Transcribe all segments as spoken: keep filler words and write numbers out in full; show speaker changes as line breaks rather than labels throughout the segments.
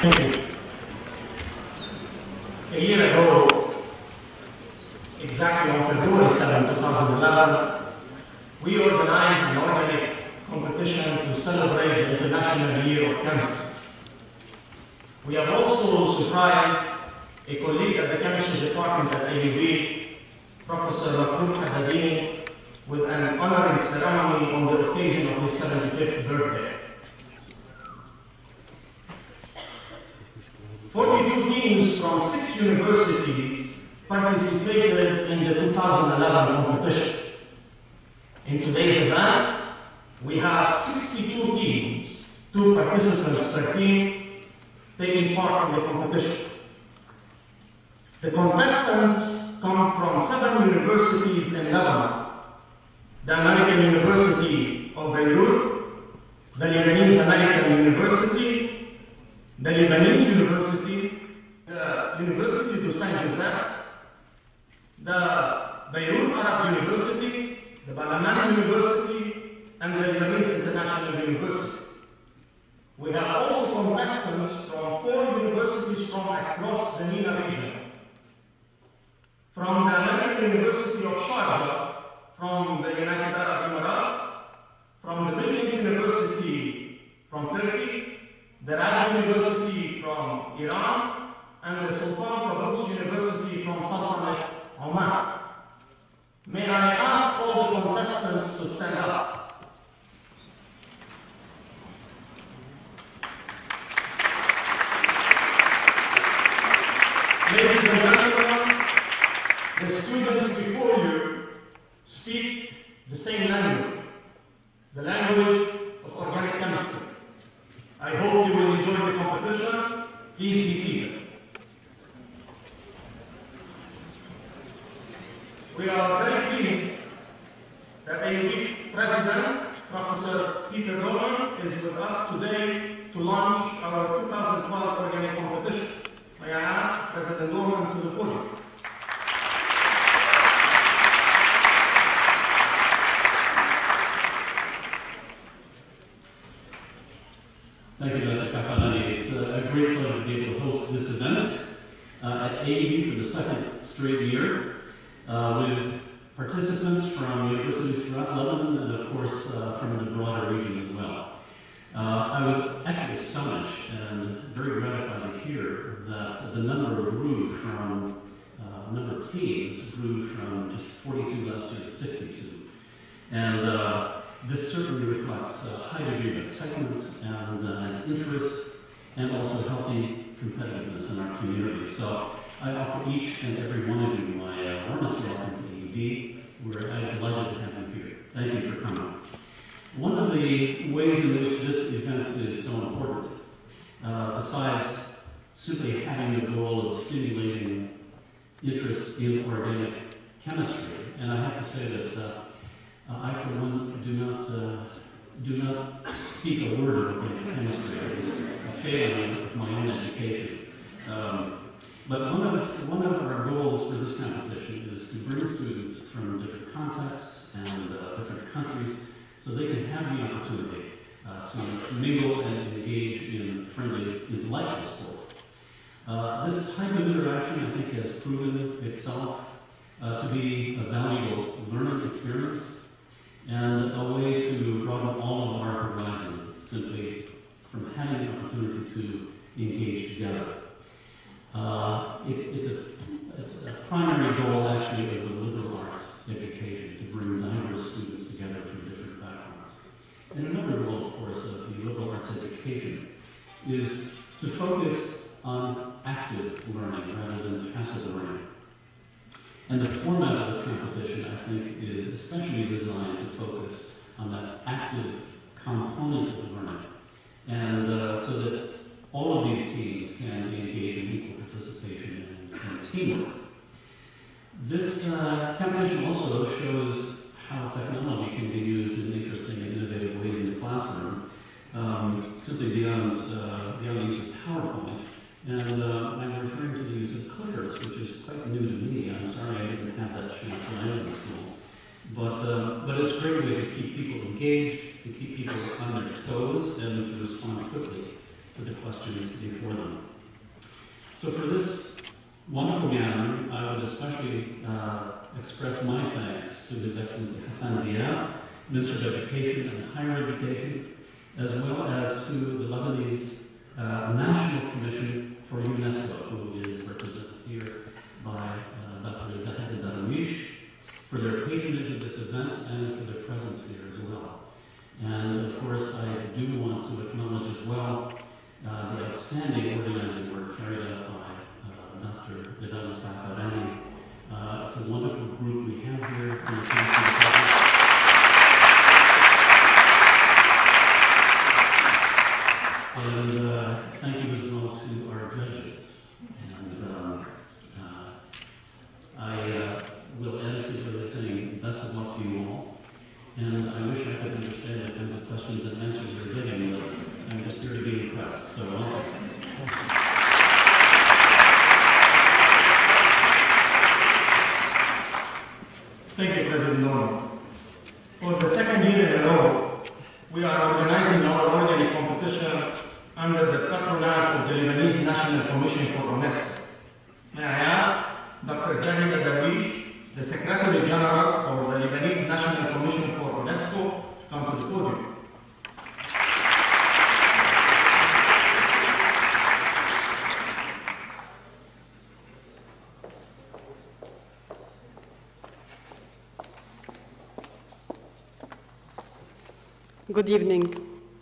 Thank you. A year ago, exactly on February seventh, two thousand eleven, we organized an organic competition to celebrate the International Year of Chemistry. We have also surprised a colleague at the chemistry department at A U B, Professor Mahmoud Haddadini, with an honoring ceremony on the occasion of his seventy-fifth birthday. forty-two teams from six universities participated in the two thousand eleven competition. In today's event, we have sixty-two teams, two participants per team, taking part in the competition. The contestants come from seven universities in Lebanon: the American University of Beirut, the Lebanese American University, the Lebanese University, the University of Sharjah, the Beirut Arab University, the Balamand University, and the Lebanese International University. We have also contestants from four universities from across the MENA region. From the American University of Sharjah, from the United Arab Emirates, from the Bilkent University from Turkey, the Razi University from Iran, and the Sultan Qaboos University from Saltanat Oman. May I ask all the contestants to stand up? Ladies and gentlemen, the students before you speak the same language, the language of organic chemistry. I hope you will enjoy the competition. Please be seated. We are very pleased that A U B President, Professor Peter Dolan, is with us today to launch our two thousand twelve organic competition. May I ask President Dolan to the podium.
Thank you, Doctor Kaafarani. It's a great pleasure to be able to host this event uh, at A U B for the second straight year uh, with participants from universities throughout Lebanon and, of course, uh, from the broader region as well. Uh, I was actually astonished and very gratified to hear that the number grew from, uh, number of teams grew from just forty-two last year to sixty-two. And uh, this certainly reflects a high degree of excitement and uh, interest, and also healthy competitiveness in our community. So I offer each and every one of you my uh, warmest welcome to A U B. We're uh, delighted to have you here. Thank you for coming. One of the ways in which this event is so important, uh, besides simply having the goal of stimulating interest in organic chemistry, and I have to say that uh, Uh, I, for one, do not uh, do not speak a word of organic chemistry. It is a failing of my own education. Um, but one of one of our goals for this competition is to bring students from different contexts and uh, different countries, so they can have the opportunity uh, to mingle and engage in friendly, intellectual sport. Uh, this type of interaction, I think, has proven itself uh, to be a valuable learning experience, and a way to broaden all of our horizons simply from having the opportunity to engage together. Uh, it, it's, a, it's a primary goal, actually, of the liberal arts education, to bring diverse students together from different backgrounds. And another goal, of course, of the liberal arts education is to focus on active learning rather than passive learning. And the format of this competition, I think, is especially designed to focus on that active component of learning, and uh, so that all of these teams can engage in equal participation and, and teamwork. This uh, competition also shows how technology can be used in interesting and innovative ways in the classroom, um, simply beyond, uh, beyond the use of PowerPoint. And uh, I'm referring to the use of clickers, which is quite new to me. I'm sorry I didn't have that chance when I was in school. But, uh, but it's a great way to keep people engaged, to keep people on their toes, and to respond quickly to the questions before them. So for this wonderful gathering, I would especially uh, express my thanks to His Excellency Hassan Diab, Minister of Education and Higher Education, as well as to the Lebanese uh, National Commission for UNESCO, who is represented here by uh, Doctor Zahed Darwish, for their patronage of this event and for their presence here as well. And of course, I do want to acknowledge as well uh, the outstanding organizing work carried out by uh, Doctor Bilal Kaafarani. Uh, it's a wonderful group we have here in the country. And uh, thank you as well to our judges. And um, uh, I uh, will end simply by saying best of luck to you all. And I wish I could understand the kinds of questions and answers you're giving, but I'm just here to be impressed. So welcome.
Thank you, President Norman. For the second year in a row, we are organizing our orderly competition under the patronage of the Lebanese National Commission for UNESCO. May I ask Doctor Zahed Darwish, the Secretary General for the Lebanese National Commission for UNESCO, to come to the podium.
Good evening.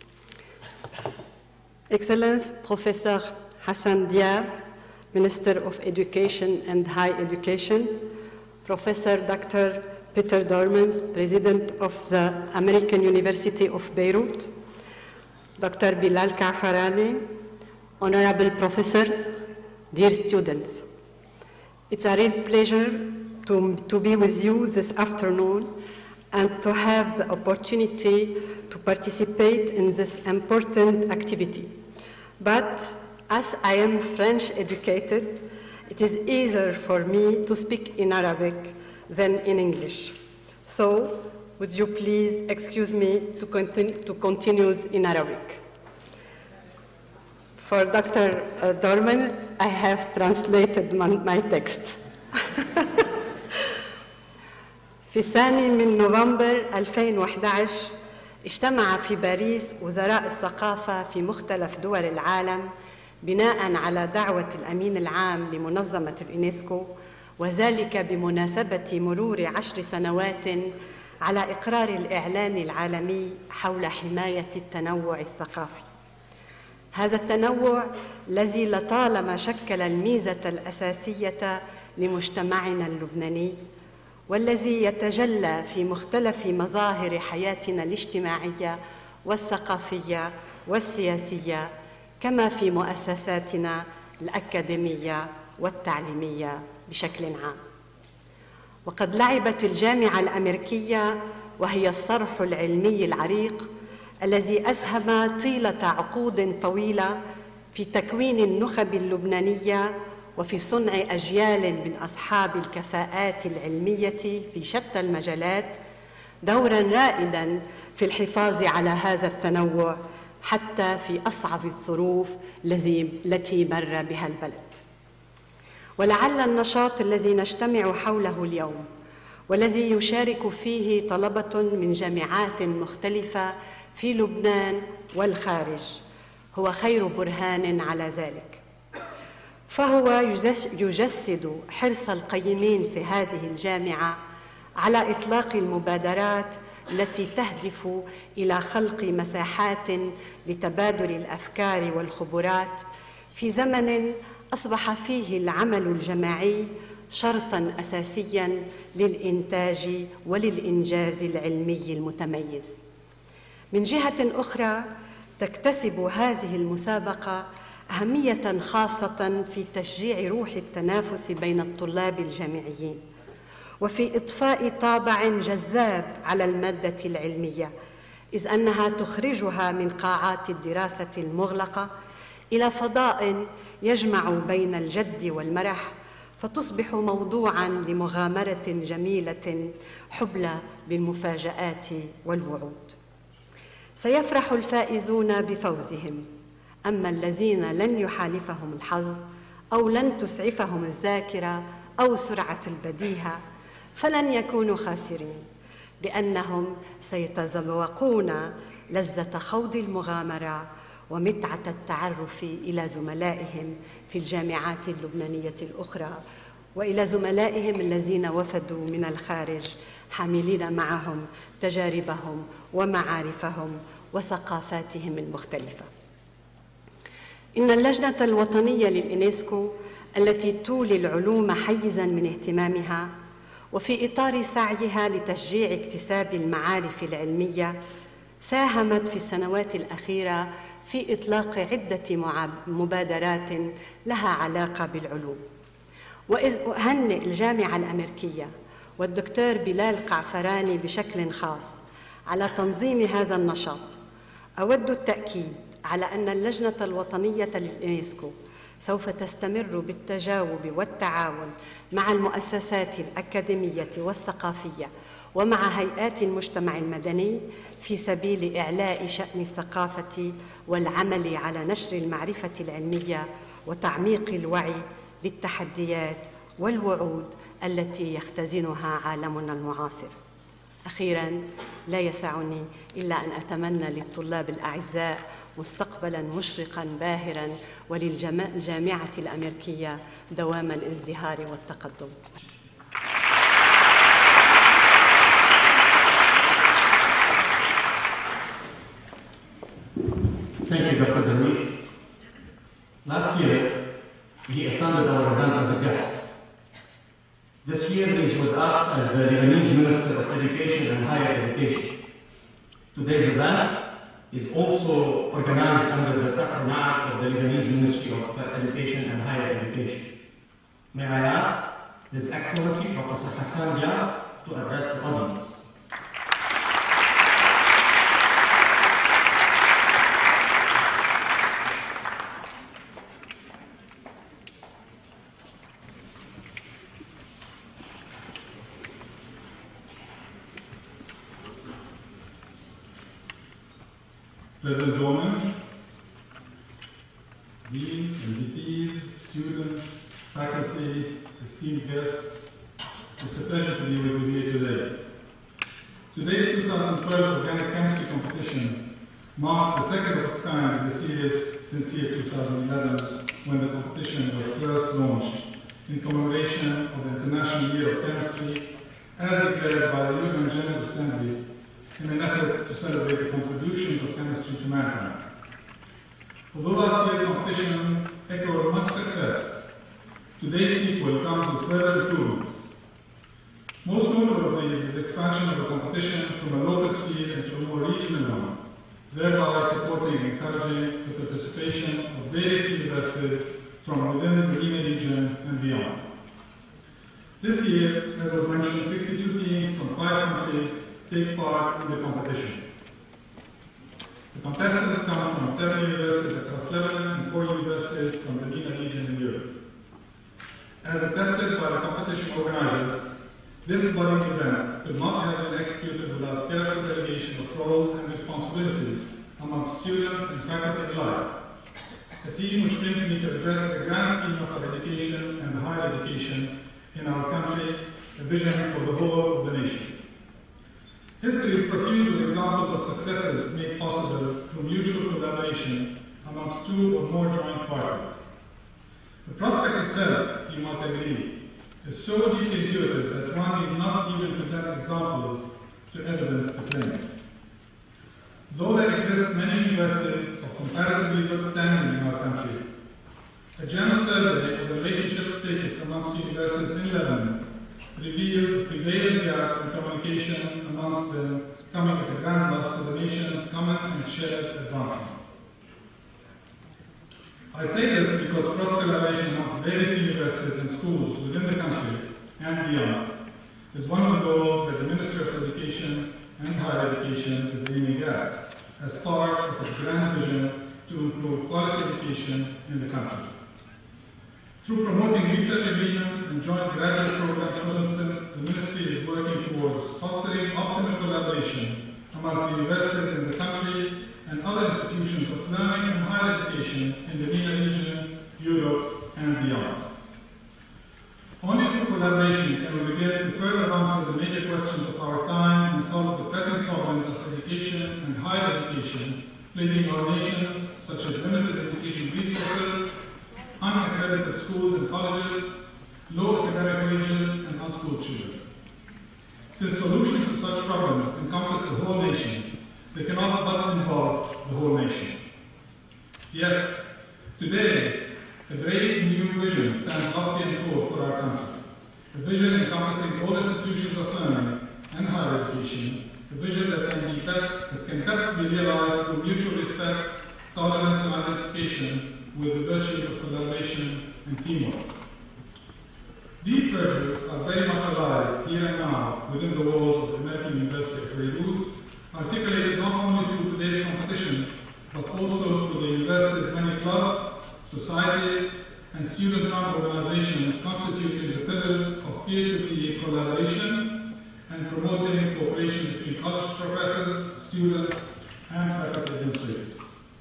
Excellence, Professor Hassan Diab, Minister of Education and Higher Education, Professor Doctor Peter Dormans, President of the American University of Beirut, Doctor Bilal Kaafarani, Honorable Professors, dear students. It's a real pleasure to, to be with you this afternoon and to have the opportunity to participate in this important activity. But as I am French educated, it is easier for me to speak in Arabic than in English. So, would you please excuse me to, continue, to continue in Arabic? For Doctor Dormans, I have translated my, my text. في الثاني من نوفمبر ألفين وإحدى عشر اجتمع في باريس وزراء الثقافة في مختلف دول العالم بناء على دعوة الأمين العام لمنظمة اليونسكو، وذلك بمناسبة مرور عشر سنوات على إقرار الإعلان العالمي حول حماية التنوع الثقافي. هذا التنوع الذي لطالما شكل الميزة الأساسية لمجتمعنا اللبناني، والذي يتجلى في مختلف مظاهر حياتنا الاجتماعية والثقافية والسياسية، كما في مؤسساتنا الأكاديمية والتعليمية بشكل عام. وقد لعبت الجامعة الأمريكية، وهي الصرح العلمي العريق الذي أسهم طيلة عقود طويلة في تكوين النخب اللبنانية وفي صنع أجيال من أصحاب الكفاءات العلمية في شتى المجالات، دورا رائدا في الحفاظ على هذا التنوع حتى في أصعب الظروف التي مر بها البلد. ولعل النشاط الذي نجتمع حوله اليوم والذي يشارك فيه طلبة من جامعات مختلفة في لبنان والخارج هو خير برهان على ذلك، فهو يجسد حرص القيمين في هذه الجامعة على إطلاق المبادرات التي تهدف إلى خلق مساحات لتبادل الأفكار والخبرات في زمن أصبح فيه العمل الجماعي شرطاً أساسياً للإنتاج وللإنجاز العلمي المتميز. من جهة أخرى، تكتسب هذه المسابقة أهمية خاصة في تشجيع روح التنافس بين الطلاب الجامعيين، وفي إضفاء طابع جذاب على المادة العلمية، إذ أنها تخرجها من قاعات الدراسة المغلقة إلى فضاء يجمع بين الجد والمرح، فتصبح موضوعاً لمغامرة جميلة حبلى بالمفاجآت والوعود. سيفرح الفائزون بفوزهم، أما الذين لن يحالفهم الحظ أو لن تسعفهم الذاكرة أو سرعة البديهة فلن يكونوا خاسرين، لأنهم سيتذوقون لذة خوض المغامرة ومتعة التعرف إلى زملائهم في الجامعات اللبنانية الأخرى وإلى زملائهم الذين وفدوا من الخارج حاملين معهم تجاربهم ومعارفهم وثقافاتهم المختلفة. إن اللجنة الوطنية لليونسكو التي تولي العلوم حيزاً من اهتمامها وفي إطار سعيها لتشجيع اكتساب المعارف العلمية ساهمت في السنوات الأخيرة في إطلاق عدة مبادرات لها علاقة بالعلوم. وإذ أهنئ الجامعة الأمريكية والدكتور بلال قعفراني بشكل خاص على تنظيم هذا النشاط، أود التأكيد على أن اللجنة الوطنية لليونسكو سوف تستمر بالتجاوب والتعاون مع المؤسسات الأكاديمية والثقافية ومع هيئات المجتمع المدني في سبيل إعلاء شأن الثقافة والعمل على نشر المعرفة العلمية وتعميق الوعي للتحديات والوعود التي يختزنها عالمنا المعاصر. أخيراً، لا يسعني إلا أن أتمنى للطلاب الأعزاء مستقبلاً مشرقاً باهراً وللجامعة الأمريكية دوام الازدهار والتقدم.
Thank you, Doctor Darwish. Last year, he attended our event as a guest. This year, he is with us as the Lebanese Minister of Education and Higher Education. Today's event is also organized under the patronage of the Lebanese Ministry of Education and Higher Education. May I ask His Excellency Professor Hassan Dia to address the audience.
President Dorman, deans, M V Ps, students, faculty, esteemed guests, it's a pleasure to be with you here today. Today's two thousand twelve Organic Chemistry Competition marks the second of its kind in the series since year two thousand eleven, when the competition was first launched in commemoration of the International Year of Chemistry, as declared by the U N General Assembly in an effort to celebrate the contributions of chemistry to mankind. Although last year's competition echoed much success, today's sequel comes with further improvements. Most notable of these is the expansion of the competition from a local sphere into a more regional one, thereby supporting and encouraging the participation of various universities from within the MENA region and beyond. This year, as was mentioned, sixty-two teams from five countries take part in the competition. The contestants come from seven universities across Lebanon and four universities from the MENA region in Europe. As attested by the competition organizers, this budding event could not have been executed without careful delegation of roles and responsibilities among students and faculty alike, a team which brings me to address the grand scheme of our education and higher education in our country, a vision for the whole of the nation. History is profused with examples of successes made possible through mutual collaboration amongst two or more joint parties. The prospect itself, you might agree, is so deeply intuitive that one need not even present examples to evidence the claim. Though there exist many universities of comparatively good standing in our country, a general survey of the relationship status amongst universities in Lebanon reveals the prevailing gap in communication amongst them, coming at a grand loss to the nation's common and shared advancement. I say this because cross-collaboration amongst various universities and schools within the country and beyond is one of the goals that the Ministry of Education and Higher Education is aiming at as part of its grand vision to improve quality education in the country. Through promoting research agreements and joint graduate programs, for instance, the Ministry is working towards fostering optimal collaboration amongst universities in the country and other institutions of learning and higher education in the MENA region, Europe, and beyond. Only through collaboration can we begin to further answer the major questions of our time and solve the pressing problems of education and higher education plaguing our nations, such as limited education resources, unaccredited schools and colleges, low academic wages, and unschooled children. Since solutions to such problems encompass the whole nation, they cannot but involve the whole nation. Yes, today, a brave new vision stands lofty and core for our country. A vision encompassing all institutions of learning and higher education, a vision that can be best, that can best be realized through mutual respect, tolerance, and identification with the virtues of collaboration and teamwork. These virtues are very much alive here and now within the walls of the American University of Beirut, articulated not only through today's competition, but also through the university's many clubs, societies, and student-run organizations constituting the pillars of peer-to-peer collaboration and promoting cooperation between college professors, students, and faculty administrators.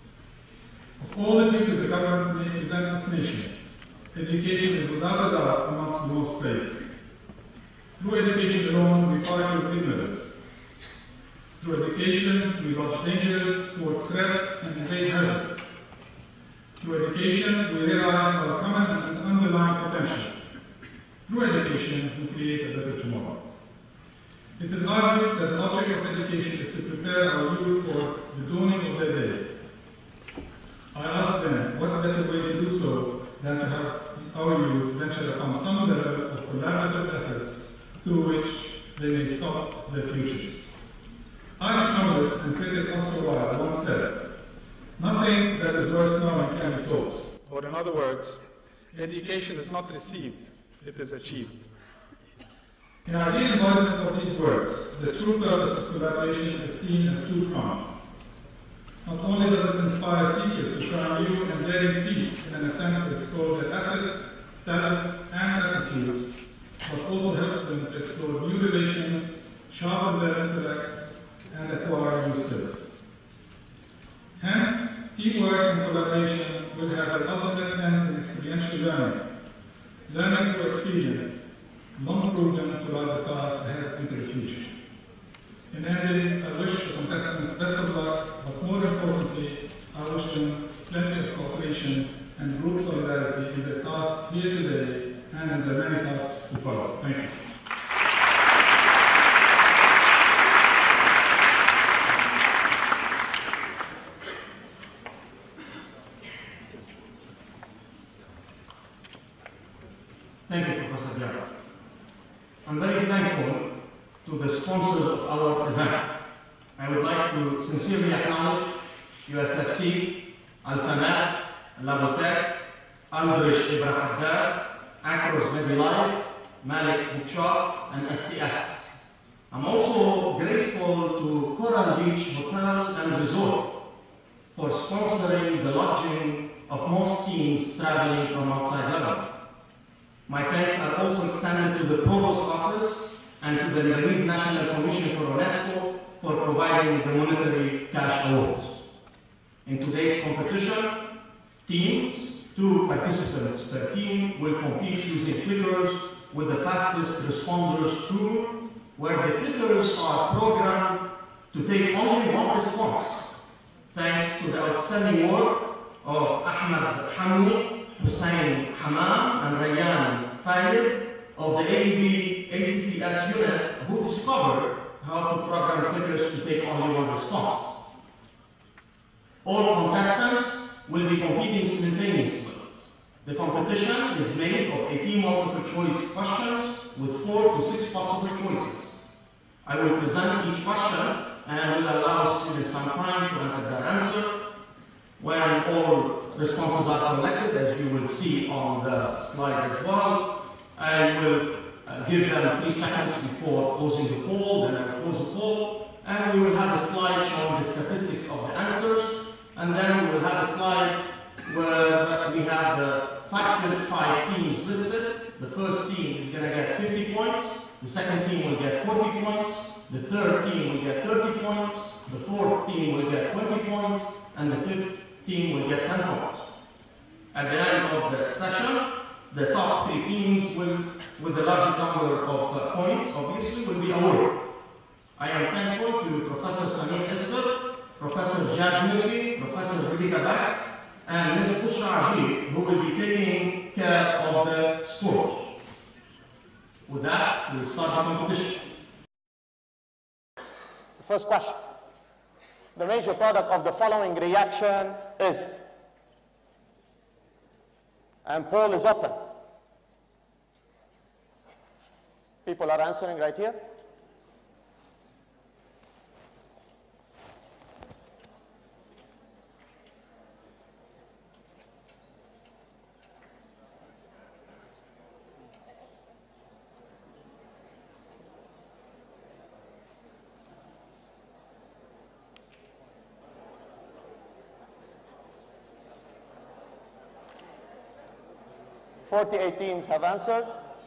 Of all the duties the government may present its nation, education is without a doubt amongst the most praised. Through education alone, we fight with ignorance. Through education, we dodge dangers, thwart threats, and evade hazards. Through education, we realize our common and underlying potential. Through education, we create a better tomorrow. It is argued that the object of education is to prepare our youth for the dawning of their day. I ask them, what better way to do so than to have our youth venture upon some level of collaborative efforts through which they may stop their futures. Irish novelist and critic Oscar Wilde once said, "Nothing that is worth knowing can be taught." Or in other words, education is not received, it is achieved. In our embodiment of these words, the true purpose of collaboration is seen as two-pronged. Not only does it inspire seekers to try new and daring feats in an attempt to explore their assets, talents, and attitudes, but also helps them to explore new relations, sharpen their intellects, and acquire new skills. Hence, teamwork and collaboration will have the ultimate end in experiential learning, learning through experience, long proven to light the path ahead into the future. In ending, I wish the contestants best of luck, but more importantly, I wish them plenty of cooperation and group solidarity in their tasks here today and in the many tasks to follow. Thank you.
Thank you, Professor Bilal. I'm very thankful to the sponsors of our event. I would like to sincerely acknowledge U S F C, Al-Famat, Labotec, Aldrich Ibrahim, Acros Medilife, Malik's Bookshop, and S T S. I'm also grateful to Coral Beach Hotel and Resort for sponsoring the lodging of most teams traveling from outside Lebanon. My thanks are also extended to the Provost Office and to the Lebanese National Commission for UNESCO for providing the monetary cash awards. In today's competition, teams, two participants per team, will compete using clickers with the fastest responders tool, where the clickers are programmed to take only one response, thanks to the outstanding work of Ahmed Hamni, Hussein Hamam, and Rayyan Fayed of the A B A C P S unit, who discovered how to program clickers to take only one response. All contestants will be competing simultaneously. The competition is made of eighteen multiple choice questions with four to six possible choices. I will present each question and will allow students some time to enter their answer. When all responses are collected, as you will see on the slide as well, I will uh, give them three seconds before closing the poll, then I will close the poll, and we will have a slide showing the statistics of the answers, and then we will have a slide where we have the fastest five teams listed. The first team is going to get fifty points, The second team will get forty points, the third team will get thirty points, the fourth team will get twenty points, and the fifth team will get ten points. At the end of the session, the top three teams will, with the largest number of uh, points, obviously, will be awarded. I am thankful to Professor Samir Esther, Professor Jad Milby, Professor Rebecca Bax, and Miz Bushra Ajib, who will be taking care of the sport. With that, we'll start the competition.
The first question. The major product of the following reaction is, and poll is open. People are answering right here. forty-eight teams have answered.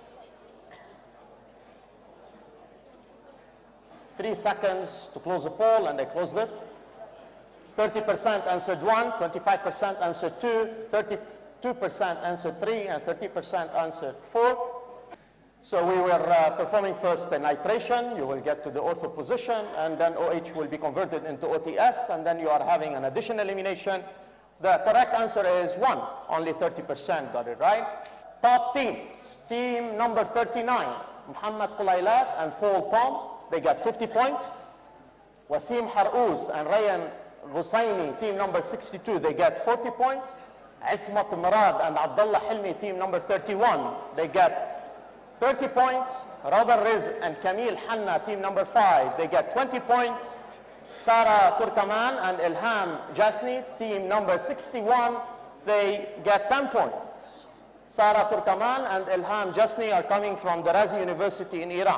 Three seconds to close the poll, and I closed it. thirty percent answered one, twenty-five percent answered two, thirty-two percent answered three, and thirty percent answered four. So we were uh, performing first the nitration. You will get to the ortho position, and then O H will be converted into O T S, and then you are having an addition elimination. The correct answer is one. Only thirty percent got it right. Top teams. Team number thirty-nine, Muhammad Qulaylat and Paul Tom, they got fifty points. Wasim Harous and Rayyan Ghusayni, team number sixty-two, they get forty points. Ismat Murad and Abdullah Hilmi, team number thirty-one, they get thirty points. Rabah Riz and Kamil Hanna, team number five, they get twenty points. Sarah Turkaman and Ilham Jasni, team number sixty-one, they get ten points. Sarah Turkaman and Ilham Jasni are coming from the Razi University in Iran.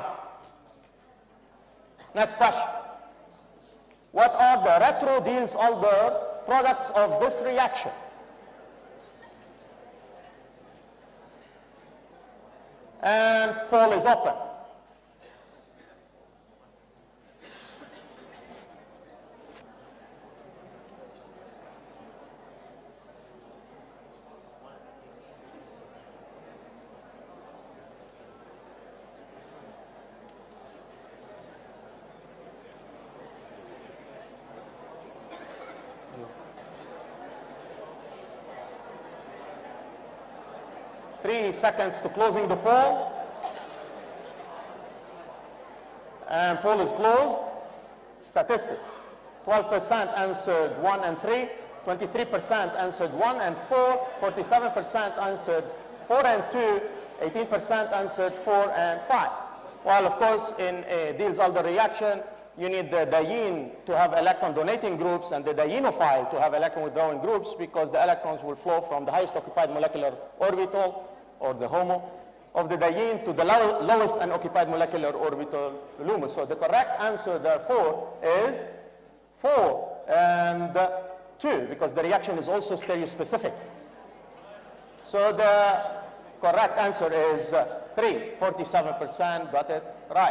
Next question. What are the retro Diels Alder products of this reaction? And poll is open. Three seconds to closing the poll. And poll is closed. Statistics. twelve percent answered one and three. twenty-three percent answered one and four. forty-seven percent answered four and two. eighteen percent answered four and five. While, of course, in a Diels-Alder reaction, you need the diene to have electron donating groups and the dienophile to have electron withdrawing groups, because the electrons will flow from the highest occupied molecular orbital, or the HOMO, of the diene to the low, lowest unoccupied molecular orbital, LUMOS. So the correct answer, therefore, is four and two, because the reaction is also stereospecific. So the correct answer is three. forty-seven percent got it right.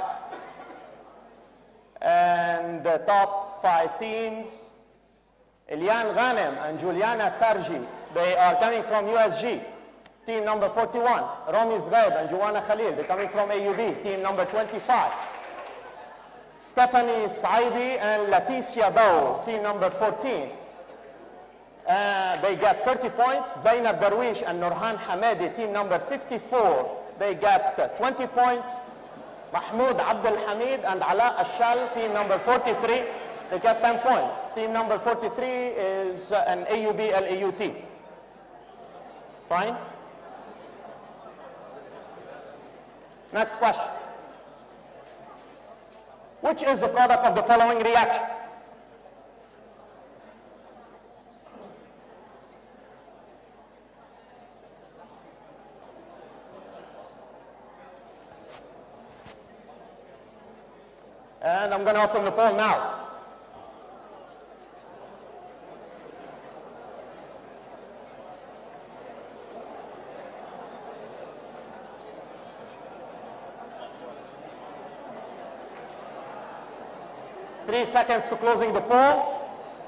And the top five teams, Eliane Ghanem and Juliana Sarji, they are coming from U S G. Team number forty-one, Rami Zghaib and Joanna Khalil, they're coming from A U B. Team number twenty-five, Stephanie Saidi and Leticia Bao, team number fourteen. Uh, they got thirty points. Zainab Darwish and Nurhan Hamedi, team number fifty-four, they got uh, twenty points. Mahmoud Abdul Hamid and Ala Ashal, team number forty-three, they got ten points. Team number forty-three is uh, an A U B L A U T. Fine? Next question. Which is the product of the following reaction? And I'm going to open the poll now. Three seconds to closing the poll.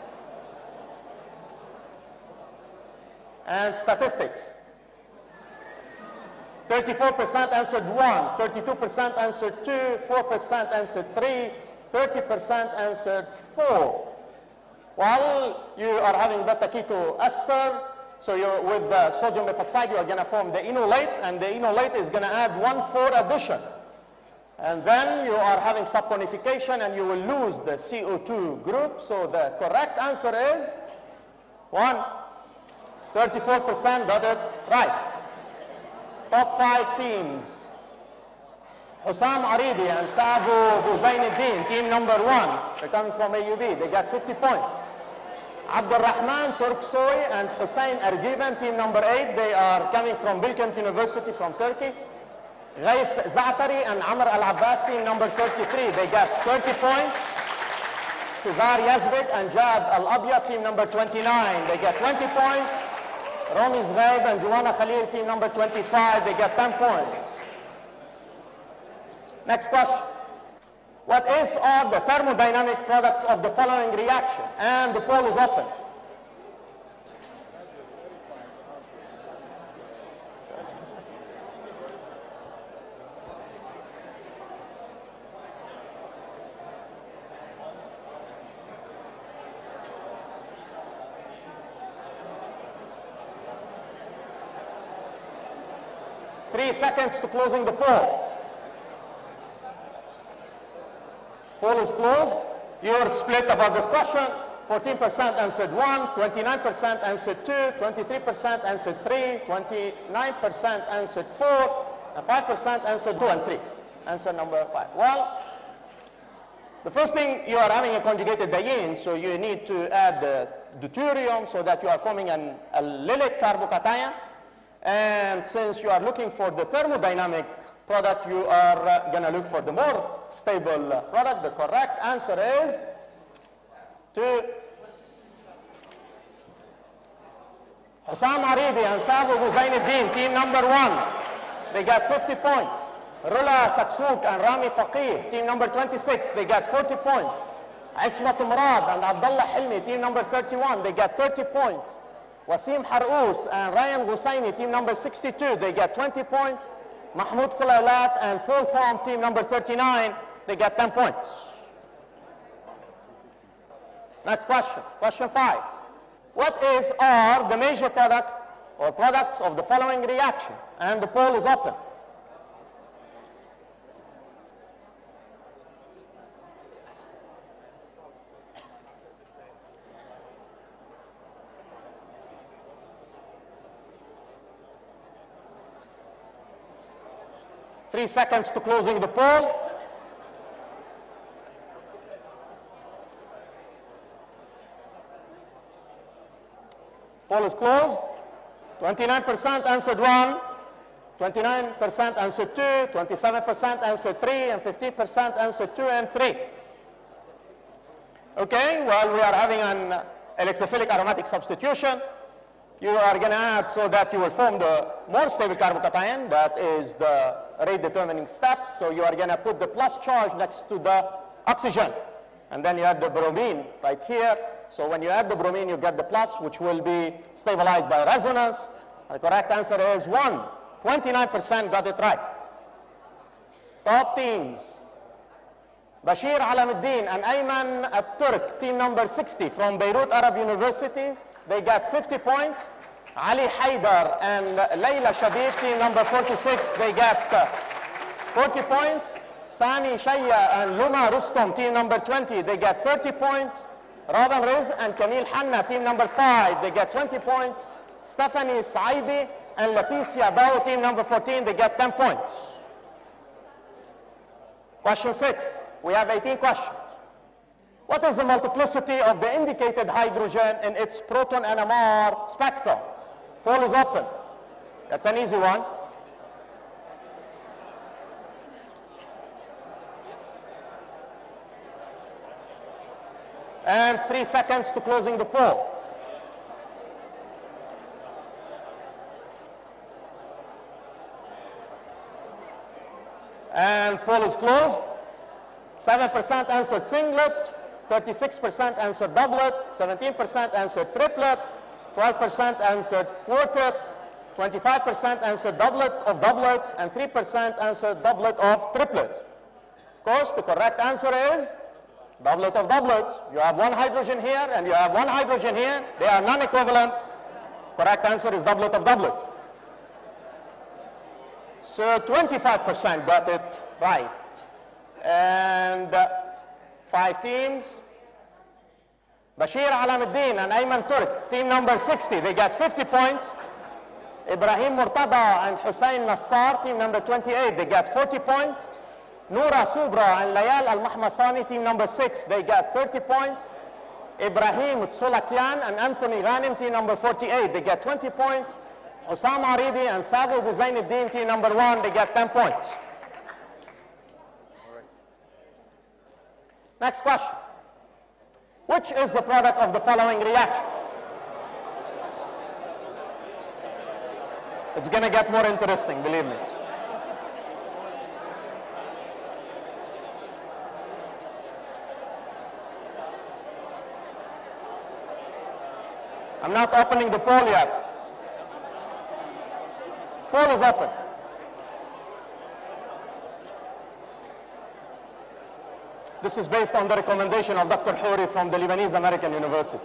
And statistics. thirty-four percent answered one, thirty-two percent answered two, four percent answered three, thirty percent answered four. While you are having beta-keto ester, so you're with the sodium methoxide, you are going to form the enolate, and the enolate is going to add one four addition. And then you are having saponification, and you will lose the C O two group. So the correct answer is one. thirty-four percent got it right. Top five teams. Hussam Aridi and Sabu Husainuddin, team number one. They're coming from A U B. They got fifty points. Abdul Rahman Turksoy and Hussein Ergiven, team number eight. They are coming from Bilkent University from Turkey. Ghaif Za'atari and Amr Al-Abbas, team number thirty-three. They got thirty points. Cesar Yazbek and Jad Al-Abyad, team number twenty-nine. They get twenty points. Rami Zghaib and Joanna Khalil, team number twenty-five. They get ten points. Next question. What is are the thermodynamic products of the following reaction? And the poll is open. Three seconds to closing the poll. Poll is closed. You're split about this question. fourteen percent answered one, twenty-nine percent answered two, twenty-three percent answered three, twenty-nine percent answered four, and five percent answered two and three. Answer number five. Well, the first thing, you are having a conjugated diene, so you need to add the deuterium so that you are forming an allylic carbocation. And since you are looking for the thermodynamic product, you are uh, going to look for the more stable uh, product. The correct answer is two. Hussam Aridi and Sabu Husainuddin, team number one. They got fifty points. Rula Saksouk and Rami Faqih, team number twenty-six. They got forty points. Ismat Murad and Abdullah Hilmi, team number thirty-one. They got thirty points. Wasim Harous and Ryan Hussaini, team number sixty-two, they get twenty points. Mahmoud Qulailat and Paul Tom, team number thirty-nine, they get ten points. Next question, question five. What is are the major product or products of the following reaction? And the poll is open. Three seconds to closing the poll. Poll is closed. twenty-nine percent answered one, twenty-nine percent answered two, twenty-seven percent answered three, and fifteen percent answered two and three. Okay, well, we are having an electrophilic aromatic substitution. You are going to add so that you will form the more stable carbocation. That is the rate determining step. So you are going to put the plus charge next to the oxygen. And then you add the bromine right here. So when you add the bromine, you get the plus, which will be stabilized by resonance. The correct answer is one. twenty-nine percent got it right. Top teams. Bashir Alamuddin and Ayman At-Turk, team number sixty from Beirut Arab University. They got fifty points. Ali Haidar and Layla Shabib, team number forty-six, they got uh, forty points. Sami Shaya and Luma Rustom, team number twenty, they got thirty points. Rabban Riz and Kamil Hanna, team number five, they get twenty points. Stephanie Saibi and Leticia Bao, team number fourteen, they get ten points. Question six, we have eighteen questions. What is the multiplicity of the indicated hydrogen in its proton N M R spectrum? Poll is open. That's an easy one. And three seconds to closing the poll. And poll is closed. seven percent answered singlet, thirty-six percent answered doublet, seventeen percent answered triplet, twelve percent answered quartet, twenty-five percent answered doublet of doublets, and three percent answered doublet of triplets. Of course, the correct answer is doublet of doublets. You have one hydrogen here and you have one hydrogen here. They are non-equivalent. Correct answer is doublet of doublets. So twenty-five percent got it right. And uh, five teams. Bashir Alamuddin and Ayman Turk, team number sixty, they got fifty points. Ibrahim Murtada and Hussein Nassar, team number twenty-eight, they got forty points. Noura Subra and Layal Al-Mahmasani, team number six, they got thirty points. Ibrahim Tsolakian and Anthony Ghanim, team number forty-eight, they got twenty points. Osam Aridi and Sadu Husainuddin, team number one, they got ten points. Next question. Which is the product of the following reaction? It's going to get more interesting, believe me. I'm not opening the poll yet. Poll is open. This is based on the recommendation of Doctor Houri from the Lebanese American University.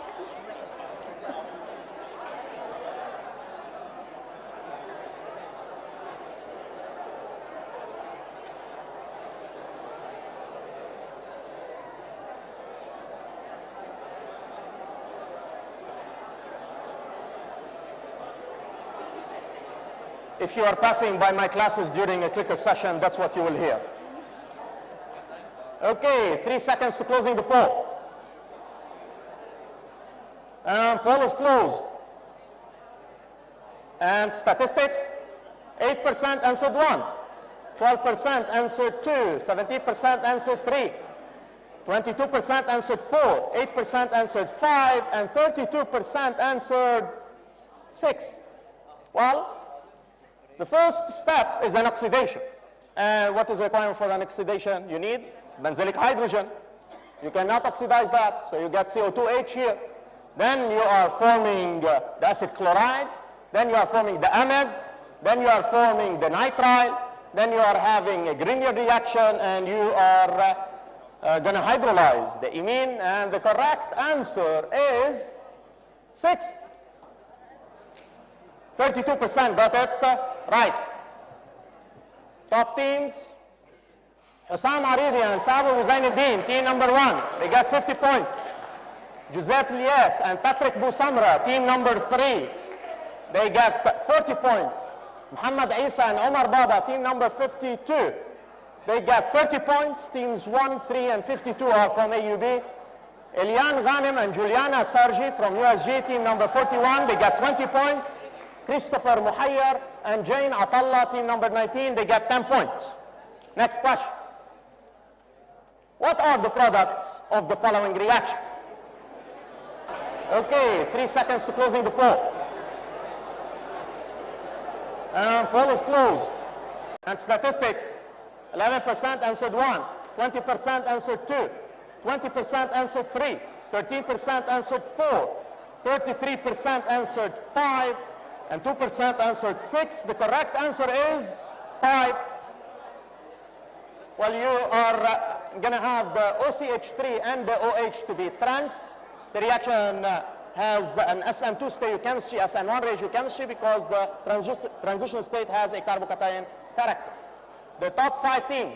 If you are passing by my classes during a clicker session, that's what you will hear. Okay, three seconds to closing the poll. And poll is closed. And statistics, eight percent answered one, twelve percent answered two, seventeen percent answered three, twenty-two percent answered four, eight percent answered five, and thirty-two percent answered six. Well, the first step is an oxidation. And what is required for an oxidation? You need benzylic hydrogen. You cannot oxidize that, so you get C O two H here. Then you are forming uh, the acid chloride. Then you are forming the amide. Then you are forming the nitrile. Then you are having a Grignard reaction, and you are uh, uh, going to hydrolyze the imine. And the correct answer is six. thirty-two percent got it uh, right. Top teams. Hussam Aridi and Sabu Husainuddin, team number one, they got fifty points. Joseph Lies and Patrick Bousamra, team number three, they got forty points. Muhammad Isa and Omar Baba, team number fifty-two, they got thirty points. Teams one, three, and fifty-two are from A U B. Elian Ghanim and Juliana Sarji from U S G, team number forty-one, they got twenty points. Christopher Muhayyar and Jane Atallah, team number nineteen, they got ten points. Next question. What are the products of the following reaction? Okay, three seconds to closing the poll. And poll is closed. And statistics, eleven percent answered one, twenty percent answered two, twenty percent answered three, thirteen percent answered four, thirty-three percent answered five, and two percent answered six. The correct answer is five. Well, you are uh, going to have the O C H three and the OH to be trans. The reaction uh, has an S N two stereochemistry, S N one regiochemistry, because the transi transition state has a carbocation character. The top five teams.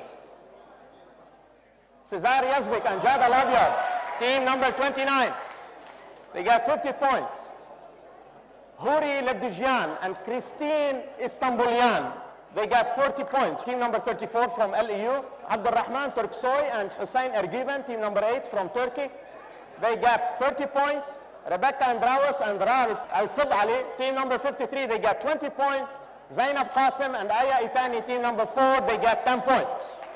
Cesar Yazbek and Jad Al-Abyad, team number twenty-nine. They got fifty points. Houri Lebdijian and Christine Istanbulian, they got forty points. Team number thirty-four from L E U, Abdurrahman Turksoy and Hussein Ergiben, team number eight from Turkey, they got thirty points. Rebecca Andrawas and Ralph Al-Sibali, team number fifty-three, they got twenty points. Zainab Qasim and Aya Itani, team number four, they got ten points.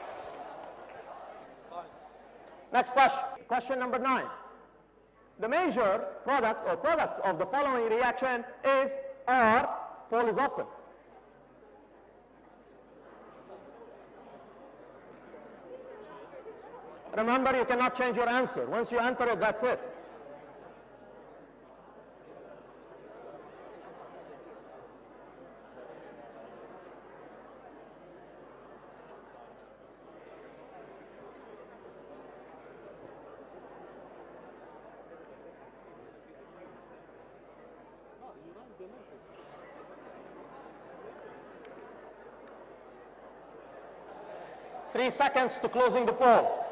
Next question, question number nine. The major product or products of the following reaction is or. Poll is open. Remember, you cannot change your answer. Once you enter it, that's it. Three seconds to closing the poll.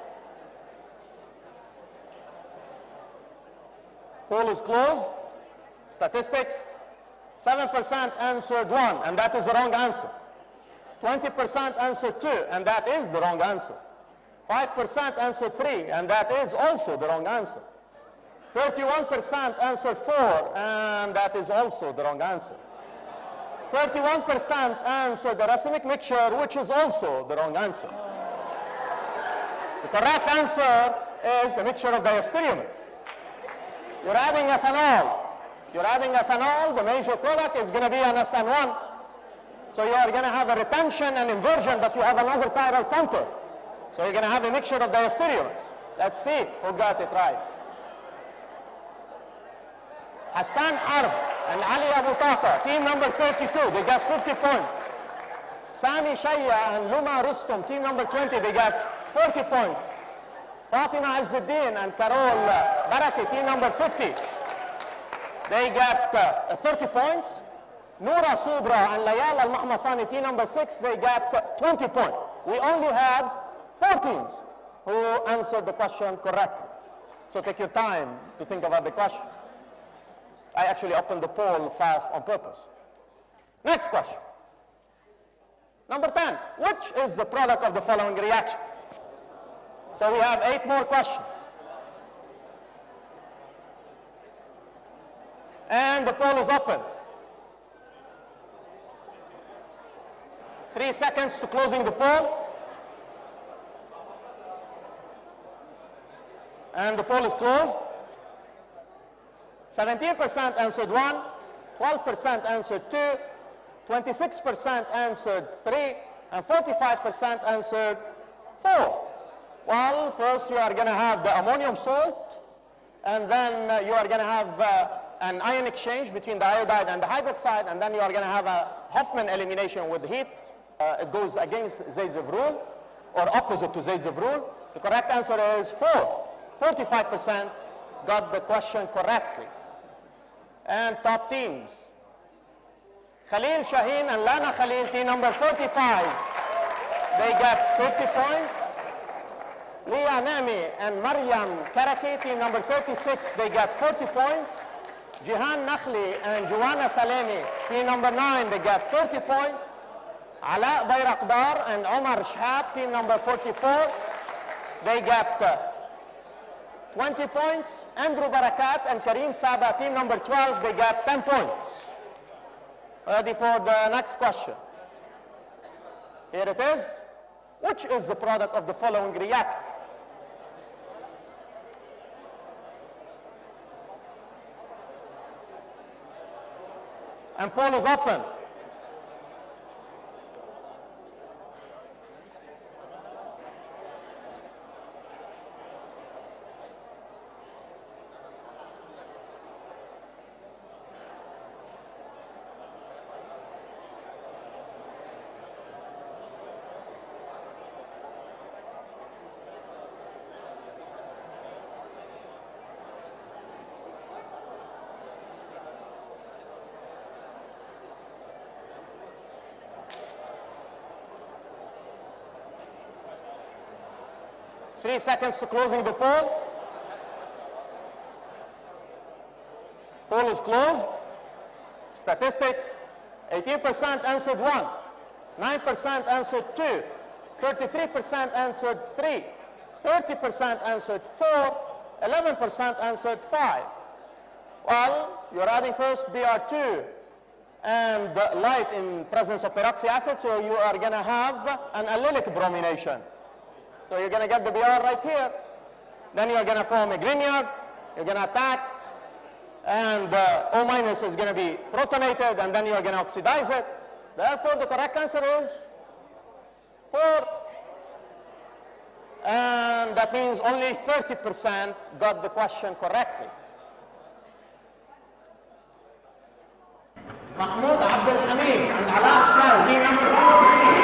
Poll is closed. Statistics. seven percent answered one, and that is the wrong answer. twenty percent answered two, and that is the wrong answer. five percent answered three, and that is also the wrong answer. thirty-one percent answered four, and that is also the wrong answer. thirty-one percent answered the racemic mixture, which is also the wrong answer. The correct answer is a mixture of diastereomers. You're adding ethanol. You're adding ethanol, the major product is going to be an S N one. So you are going to have a retention and inversion, but you have another chiral center. So you're going to have a mixture of diastereomers. Let's see who got it right. Hassan Arb and Ali Abu Taka, team number thirty-two, they got fifty points. Sami Shaya and Luma Rustum, team number twenty, they got forty points. Fatima Azzuddin and Carol Baraki, team number fifty, they got uh, thirty points. Noura Subra and Layal Al-Mahmasani, team number six, they got uh, twenty points. We only had four teams who answered the question correctly. So take your time to think about the question. I actually opened the poll fast on purpose. Next question. Number ten, which is the product of the following reaction? So we have eight more questions. And the poll is open. Three seconds to closing the poll. And the poll is closed. seventeen percent answered one, twelve percent answered two, twenty-six percent answered three, and forty-five percent answered four. Well, first you are going to have the ammonium salt, and then uh, you are going to have uh, an ion exchange between the iodide and the hydroxide, and then you are going to have a Hoffman elimination with heat. Uh, it goes against Zayd's rule, or opposite to Zayd's rule. The correct answer is four. forty-five percent got the question correctly. And top teams. Khalil Shaheen and Lana Khalil, team number forty-five, they got fifty points. Leah Nami and Maryam Karaki, team number thirty-six, they got forty points. Jihan Nakhli and Joanna Salemi, team number nine, they got thirty points. Ala Bayrakdar and Omar Shahab, team number forty-four, they got uh, twenty points. Andrew Barakat and Kareem Saba, team number twelve, they got ten points. Ready for the next question. Here it is. Which is the product of the following reaction? And poll is open. Three seconds to closing the poll. Poll is closed. Statistics. eighteen percent answered one. nine percent answered two. thirty-three percent answered three. thirty percent answered four. eleven percent answered five. Well, you're adding first B R two and light in presence of peroxy acid, so you are going to have an allylic bromination. So you're going to get the B R right here. Then you're going to form a Grignard. You're going to attack. And uh, O minus is going to be protonated, and then you're going to oxidize it. Therefore, the correct answer is four. and that means only thirty percent got the question correctly. Mahmoud Abdul Hamid and Ala Shah, team number four.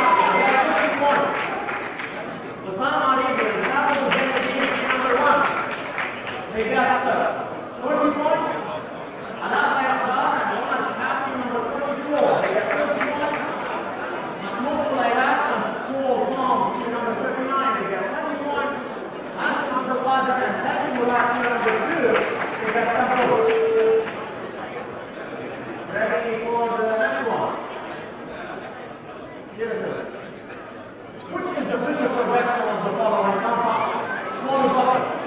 They got forty points. Al-Bayarek and Omar Shafi, number forty-four. They got thirty points. Mahmoud Laylat and Paul Tom, team number thirty-nine. They got twenty points. Ashton Abdul Qadir and Hadi Murat, team number two. They got ten points. Ready for the next one. Which is the physical correction of the following compound? What is up?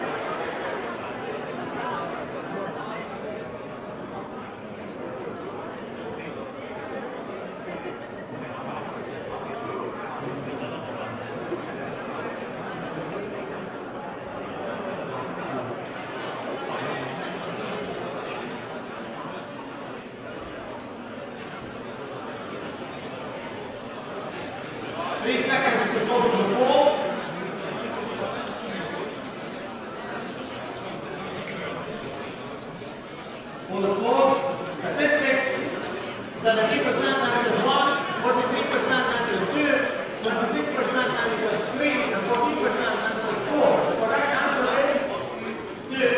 Three seconds to close the pool. Pool is closed. Statistics: seventy percent answered one, forty-three percent answered two, twenty-six percent answered three, and fourteen percent answered four. The correct answer is two.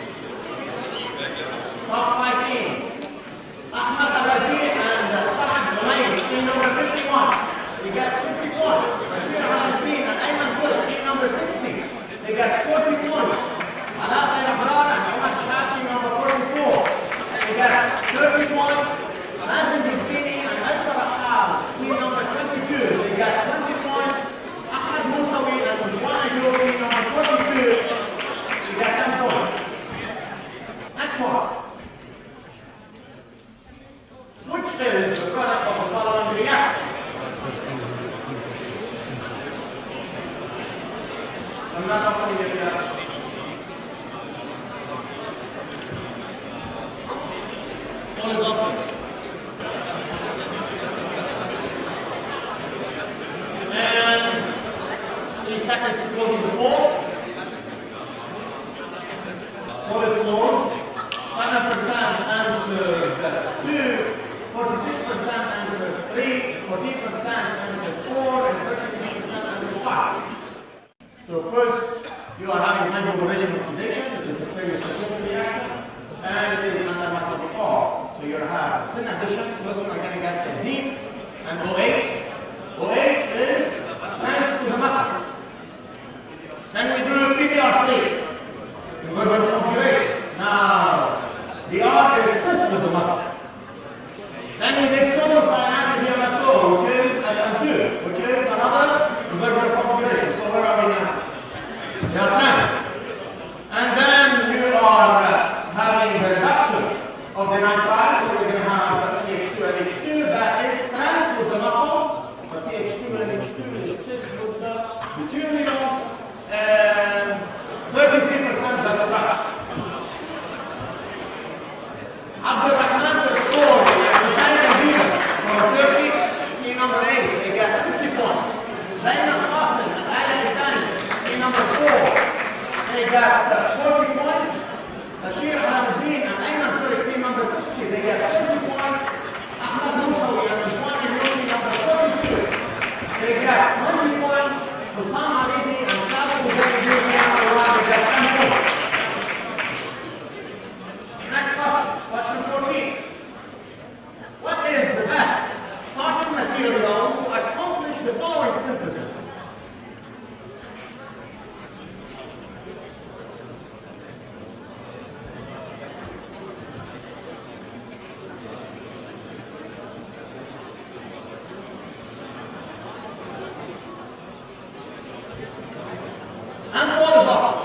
Top five teams: Ahmad Razi and Saad Zumayr, team number fifty-one. They got fifty points. Rashid Al-Din and Ayman Gul, team number sixty. They got forty points. Al-Bayarek and Omar Shafi, number forty-four. They got thirty points. Mazin Bissini and Al-Sarahal, team number twenty-two. They got twenty points. Ahmad Musawi and Juan Ayoub, team number forty-two. They got ten points. Next one. Which is the product of the following reaction? I'm not going to get that. Ball is open. And three seconds to close the ball. Ball is closed. seven percent answered two, forty-six percent answered three, fourteen percent answered four, and thirty-three percent answered five. So first, you are having hydrogen oxidation, which is a stereostatic reaction, and it is under massive R. So you have sin addition, first one are going to get a D and OH. OH is nice to the metal. Then we do P B R three. We go to configuration. Now, the R is cis with the metal. Then we make solar cyanide D M S O, which is S M two, which is another inverted configuration. So where are we now? We are ten. And then you are uh, having the reduction of the nitride, so we're going to have C H two and H two, that is trans with the metal, but C H two and H two is cis with the material, and thirty-three percent of the reduction. Abdul Rahman was scored for thirty, team number eight, they got fifty points. Zainab Qasim and Ayla Idan, team number four, they got uh, forty points. Bashir Al-Din and Ayman Farid, team number sixty, they got thirty points. Ahmad Musawi and Juan Ayoub, team number forty-two, they got twenty points. Hussam Alidi and Sabi Muzayyid, team number one, they got ten points. Next question, question fourteen. What is the best starting material to accomplish the following synthesis? And what is up?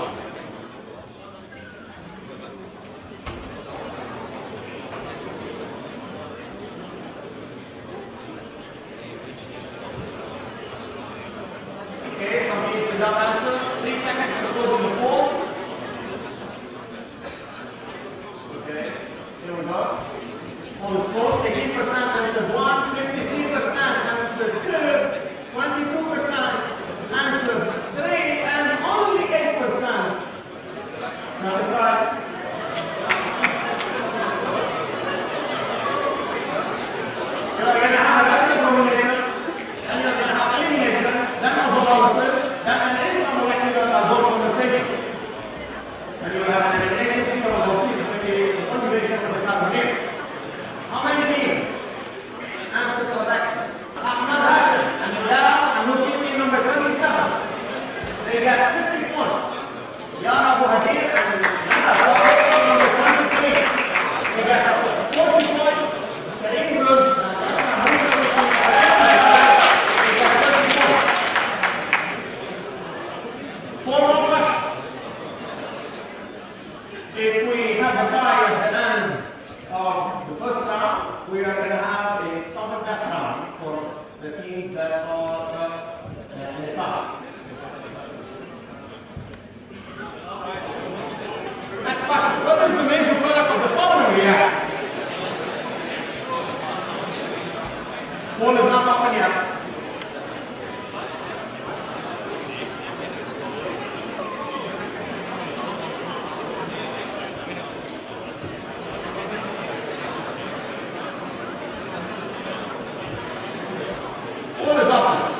are uh, in the top. Next question. What is the major product of the following reaction? Poll is not open yet. Poll is open.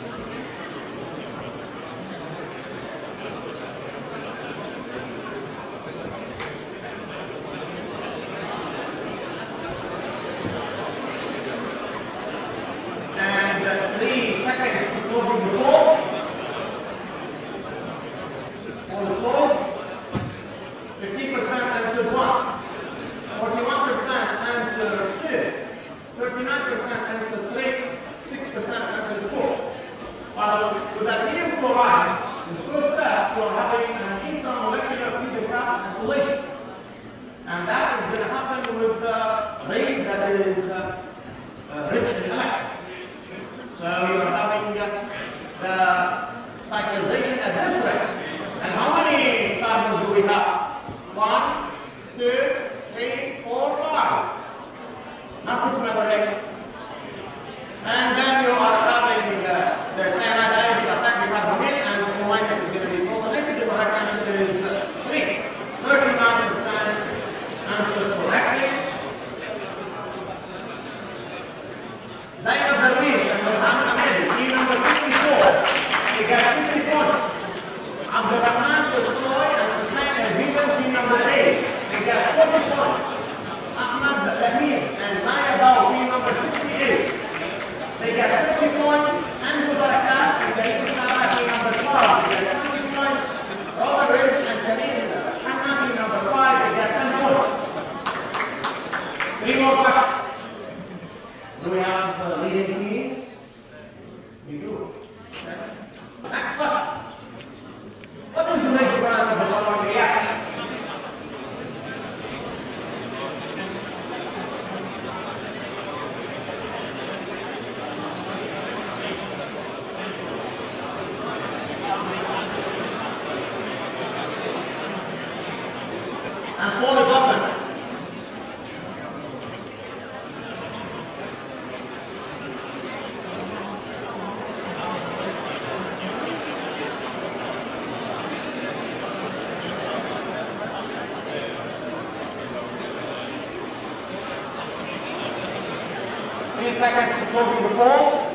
Seconds to closing the poll.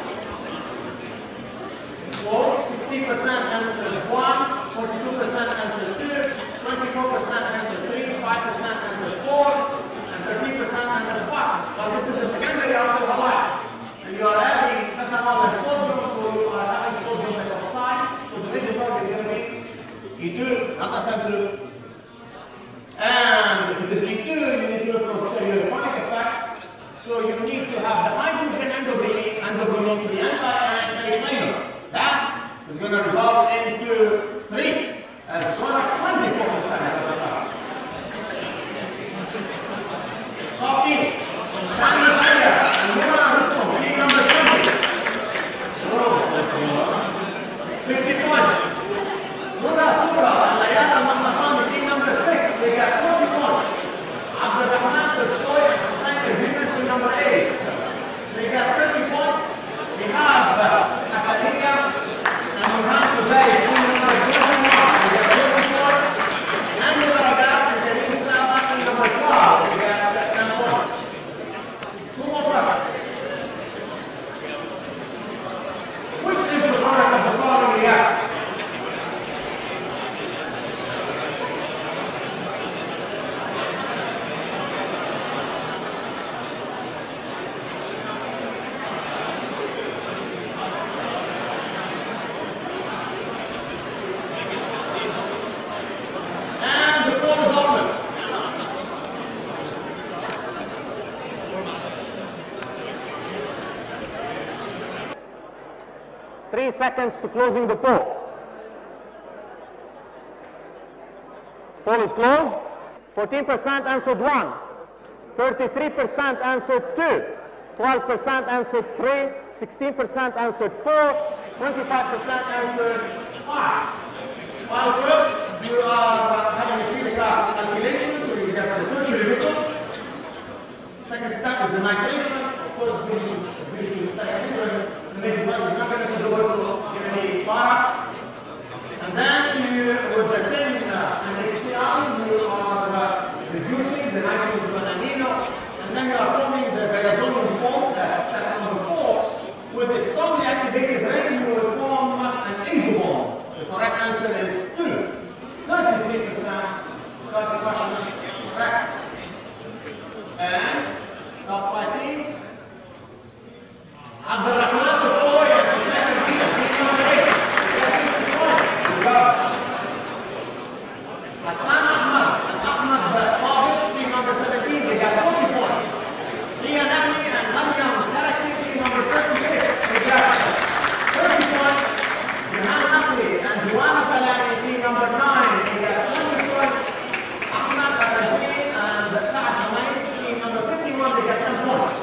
Close. sixty percent answered one, forty-two percent answered two, twenty-four percent answered three, five percent answered four, and thirteen percent answered five. But this is a secondary answer of life. And you are adding ethanol and sodium, so you are having sodium hydroxide. So the major part is going to be E two, not S M two. And if it is E two, you need to look for stereophonic effect. So you need to have the hydrogen endobringing, endobringing to the anti-anti-planar. That is going to result into three as product twenty-four percent of the class. Top team. Shani Shaya and Muna Rustom, team number twenty. fifty points. Muna Sura and Layata Mahmasami, team number six. They got forty points. Abdurrahman Tersoy and Hussain agreement to number eight. They got thirty points. We have uh, Asaliya and Murhan Tuzay, team number twenty-one. They got thirty points. And Mubarakat and Jamil Sama, team number twelve. They got ten points. Two more questions. Which is the product of the following reaction? Three seconds to closing the poll. Poll is closed. fourteen percent answered one. thirty-three percent answered two.
twelve percent answered three, sixteen percent answered four, twenty-five percent answered
five. Well, first, you are having a field graph calculation, so you get the tertiary results. Second step is the migration. Of course, we will study the major one is not going to do the product. And then you, with the thin uh, and H C R, you are uh, reducing the nitrogen to an amino, and then you are forming the diazonium form, that's step number four. With a strongly activated ring, you will form an isobond. The correct answer is two. thirty-three percent got the question correct. And top five teams. Abdurrahman Boy at the second team, team number eight. Good job. Hassan Ahmad and Ahmad Babic, team number seventeen, they got forty points. Leah Nami and Hamyam Taraki, team number thirty-six, they got thirty points. Johan Nakli and Joanna Salami, team number nine, they got twenty points. Ahmad Al-Azmi and Saad Hamais, team number fifty-one, they got ten points.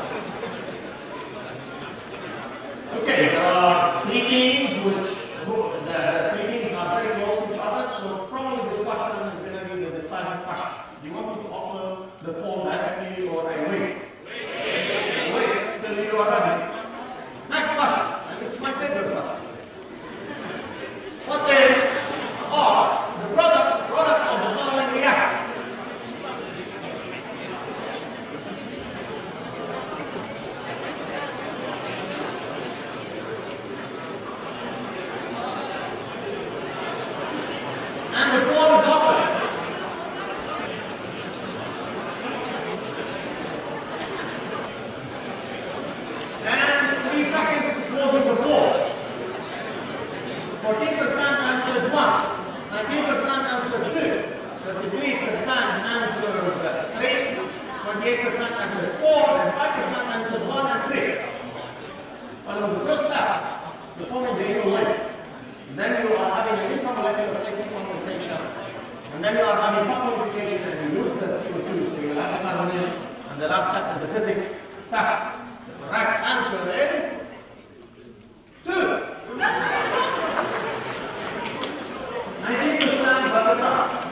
Okay, there are three teams which who, the three teams are very close to each other, so probably this question is going to be the decisive question. Do you want me to offer the poll directly or I wait? Wait. Wait till you are ready. Next question, and it's my favorite question. What is or the product product of the following reaction? And the poll is open. And three seconds closing the poll. fourteen percent answered one, nineteen percent answered two, thirty-three percent answered three, twenty-eight percent answered four, and five percent answered one and three. Well, on the first step, the forming the equal length. Then you are having an intramolecular flexing compensation. And then you are having some modification and you lose the C O two, so you will have the carbon in. And the last step is a physics step. The correct answer is two. nineteen percent got the top.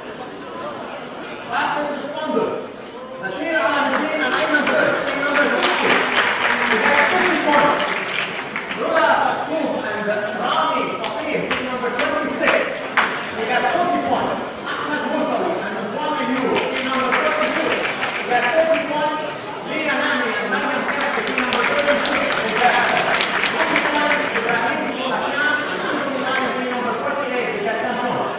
Fastest responder. Bashir Al-Azim and Ayman Bird, team number sixty. We have fifty points. Rula Saksoum and Rami Faqir, team number twenty-six. We got forty points. Ahmed Musali and Juan Yu, team number thirty-two. We got forty points. Leah Nami and Mariam Kaffi, team number thirty-six. We got forty points. Ibrahim Sultan and Anthony Nani, team number forty-eight. We got ten points.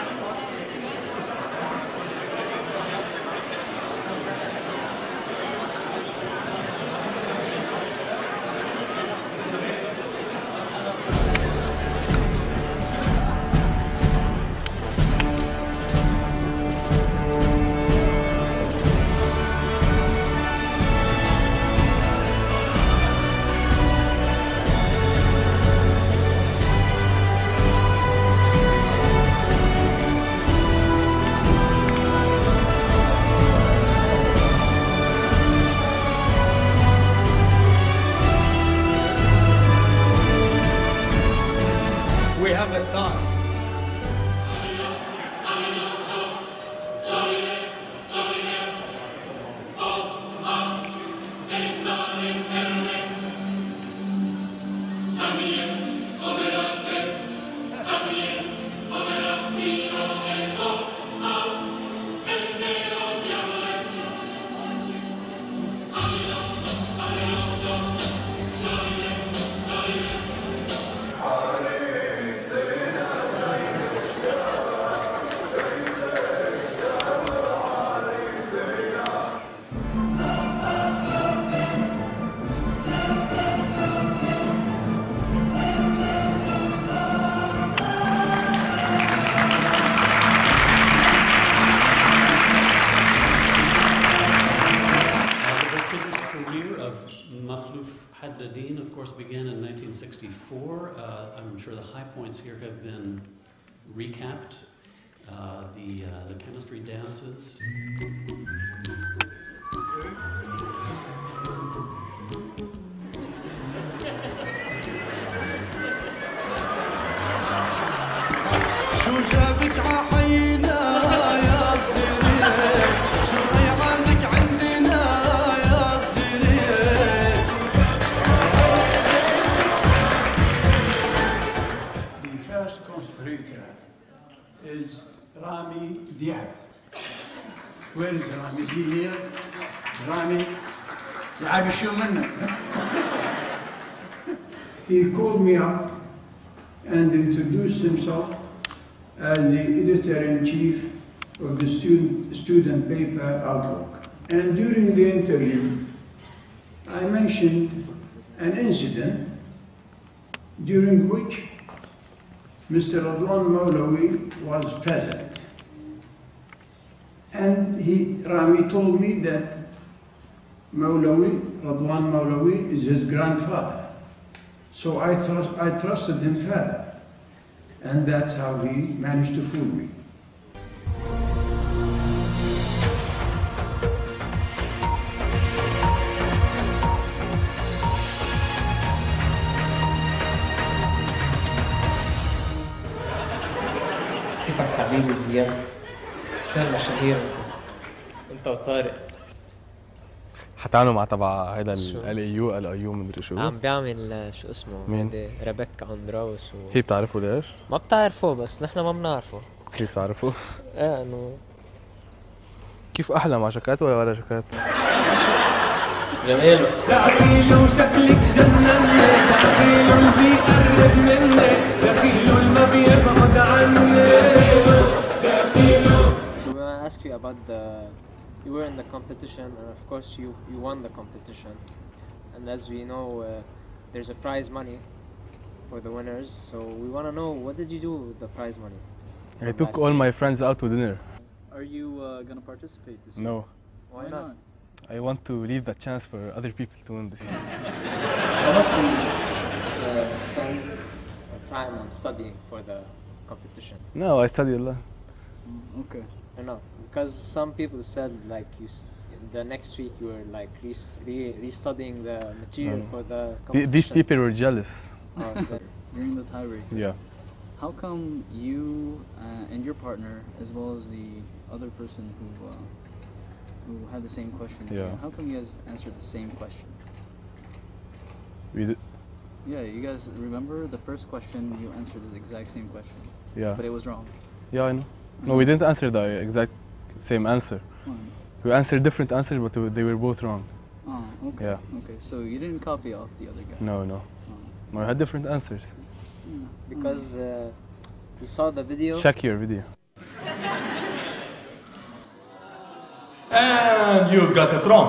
We have it done.
Began in nineteen sixty-four. Uh, I'm sure the high points here have been recapped. Uh, the, uh, the chemistry dances.
is Rami Diab. Where is Rami? Is he here? Rami, يعاب شو منك? He called me up and introduced himself as the editor-in-chief of the student, student paper Outlook. And during the interview, I mentioned an incident during which Mister Radwan Mawlawi was present. And he, Rami told me that Mawlawi, Radwan Mawlawi, is his grandfather. So I, trust, I trusted him further. And that's how he managed to fool me.
كيفك حبيبي زياد؟ شو هالمشاهير انت وطارق؟
حتعاملوا مع تبع هيدا ال اي يو ال اي يو مدري شو
عم بيعمل شو اسمه
مين؟
هيدي ريبيكا اندراوس و...
هي بتعرفوا ليش؟
ما بتعرفه بس نحن ما بنعرفه.
كيف بتعرفوا؟
ايه انه
كيف احلى مع شكات ولا ولا شكات؟
جميل.
دخيل وشكلك جنني، دخيل بيقرب مني، دخيل ما بيبعد عني، دخيل.
So when I ask you about the, you were in the competition and of course you you won the competition, and as we know, uh, there's a prize money for the winners. So we want to know, what did you do with the prize money?
I took all my friends out to dinner.
Are you uh, gonna participate this year?
No.
Why, Why not?
I want to leave the chance for other people to win this year.
How much do you uh, spend time on studying for the competition?
No, I study a lot.
Mm, okay.
I know, because some people said like you, the next week you were like re re restudying the material
no.
for the competition.
These people were jealous.
Oh,
you're in the tiebreaker.
Yeah.
How come you uh, and your partner, as well as the other person who uh, who had the same question as
yeah.
you, how come you guys answered the same question?
We did.
Yeah, you guys remember the first question, you answered the exact same question.
Yeah.
But it was wrong.
Yeah, I know. No, we didn't answer the exact same answer.
Oh.
We answered different answers, but they were both wrong.
Oh, okay.
Yeah.
Okay, so you didn't copy off the other guy?
No, no.
Oh.
No, I had different answers.
Yeah.
Because uh, we saw the video.
Check your video.
And you got it wrong.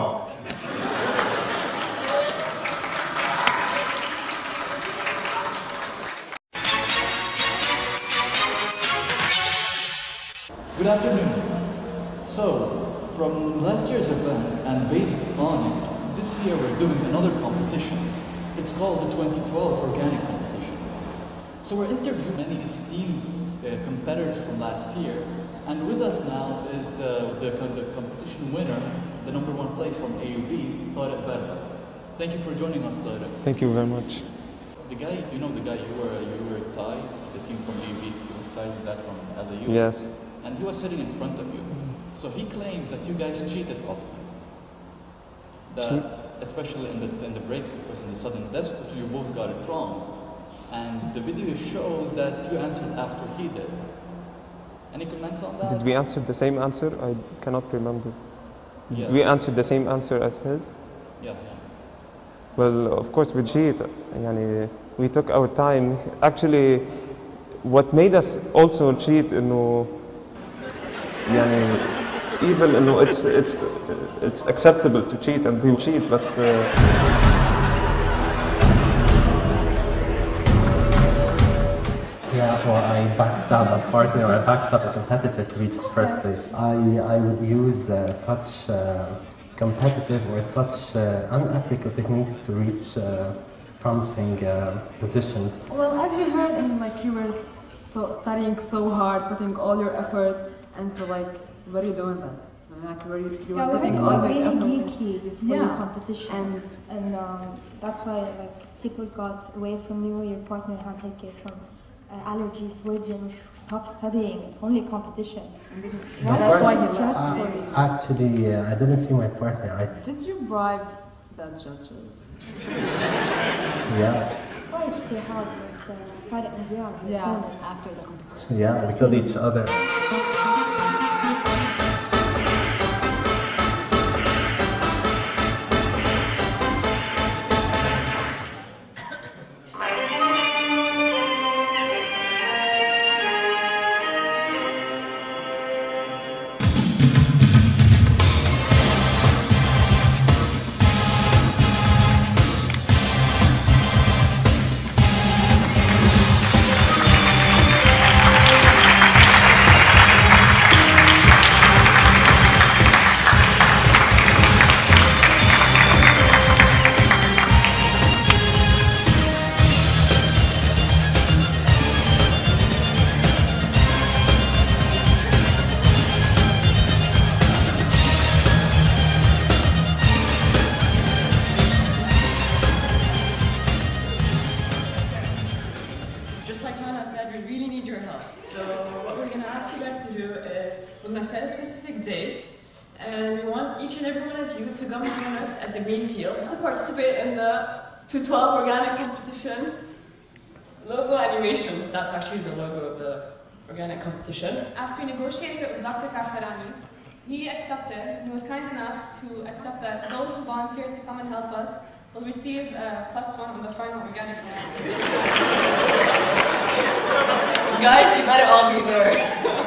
Good afternoon. So, from last year's event and based on it, this year we're doing another competition. It's called the twenty twelve Organic Competition. So we're interviewing many esteemed uh, competitors from last year, and with us now is uh, the, the competition winner, the number one place from A U B, Al-Bayarek. Thank you for joining us, Tariq.
Thank you very much.
The guy, you know the guy, you were you were tied, the team from A U B was tied with that from L A U.
Yes.
And he was sitting in front of you. So he claims that you guys cheated off him. That, especially in the in the break, because in the sudden death, you both got it wrong. And the video shows that you answered after he did. Any comments on that?
Did we answer the same answer? I cannot remember. Did
yes.
we answer the same answer as his?
Yeah, yeah.
Well, of course we cheat. Yani, we took our time. Actually, what made us also cheat, you know, yani, even you know, it's it's it's acceptable to cheat and we cheat, but. Uh,
Yeah, or I backstab a partner or I backstab a competitor to reach the first place. I, I would use uh, such uh, competitive or such uh, unethical techniques to reach uh, promising uh, positions.
Well, as we heard, I mean, like you were so studying so hard, putting all your effort, and so like, what are you doing that? Like, were you, you
yeah,
were putting
we
all
were
your
really
effort.
geeky before
Yeah.
the competition, and, and um, that's why like people got away from you. Your partner had to get some uh, allergies towards you, stop studying, it's only a competition.
Yeah, that's why he
stress
left.
for you.
Actually, uh, I didn't see my partner. I,
Did you bribe that judges?
yeah,
Fights we had with uh, Farah and Ziad, with
Yeah,
opponents.
after the competition.
yeah, we killed each other.
two twelve organic competition. Logo animation, that's actually the logo of the organic competition.
After negotiating it with Doctor Kaafarani, he accepted, he was kind enough to accept that those who volunteered to come and help us will receive a plus one on the final organic competition.
Guys, you better all be there.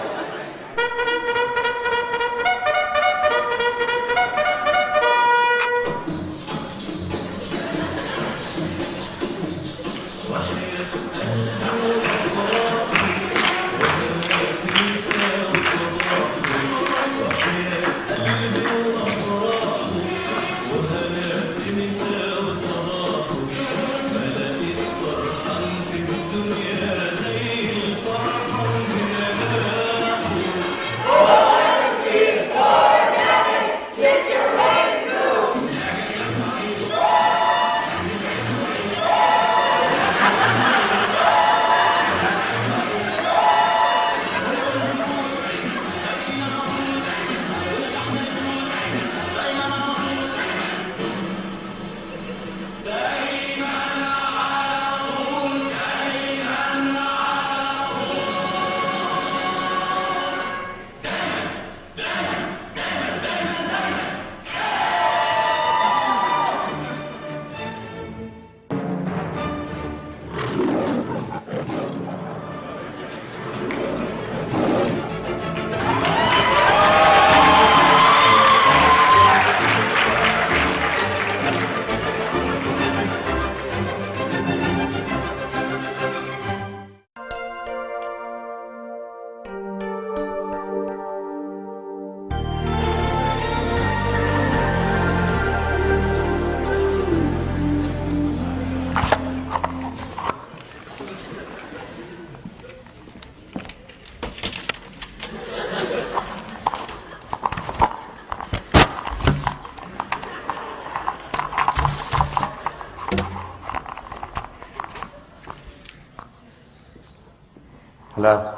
Hello.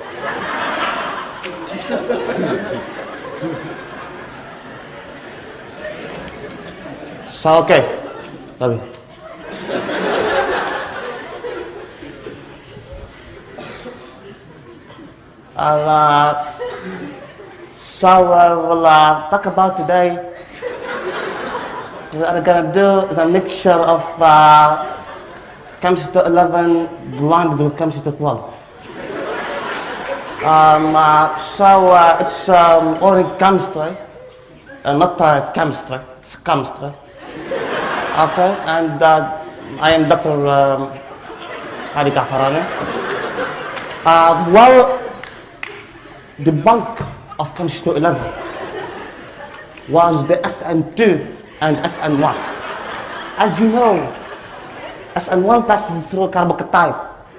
So, okay. Love you. Uh, so, uh, we'll uh, talk about today. We are going to do the mixture of uh, chemistry to eleven blended with chemistry to twelve. Um, uh, so uh, it's um, organic chemistry, uh, not uh, chemistry, it's chemistry. Okay, and uh, I am Doctor Um, Kaafarani. Uh, well, the bulk of chemistry to eleven was the S N two and S N one. As you know, S N one passes through carbonatite,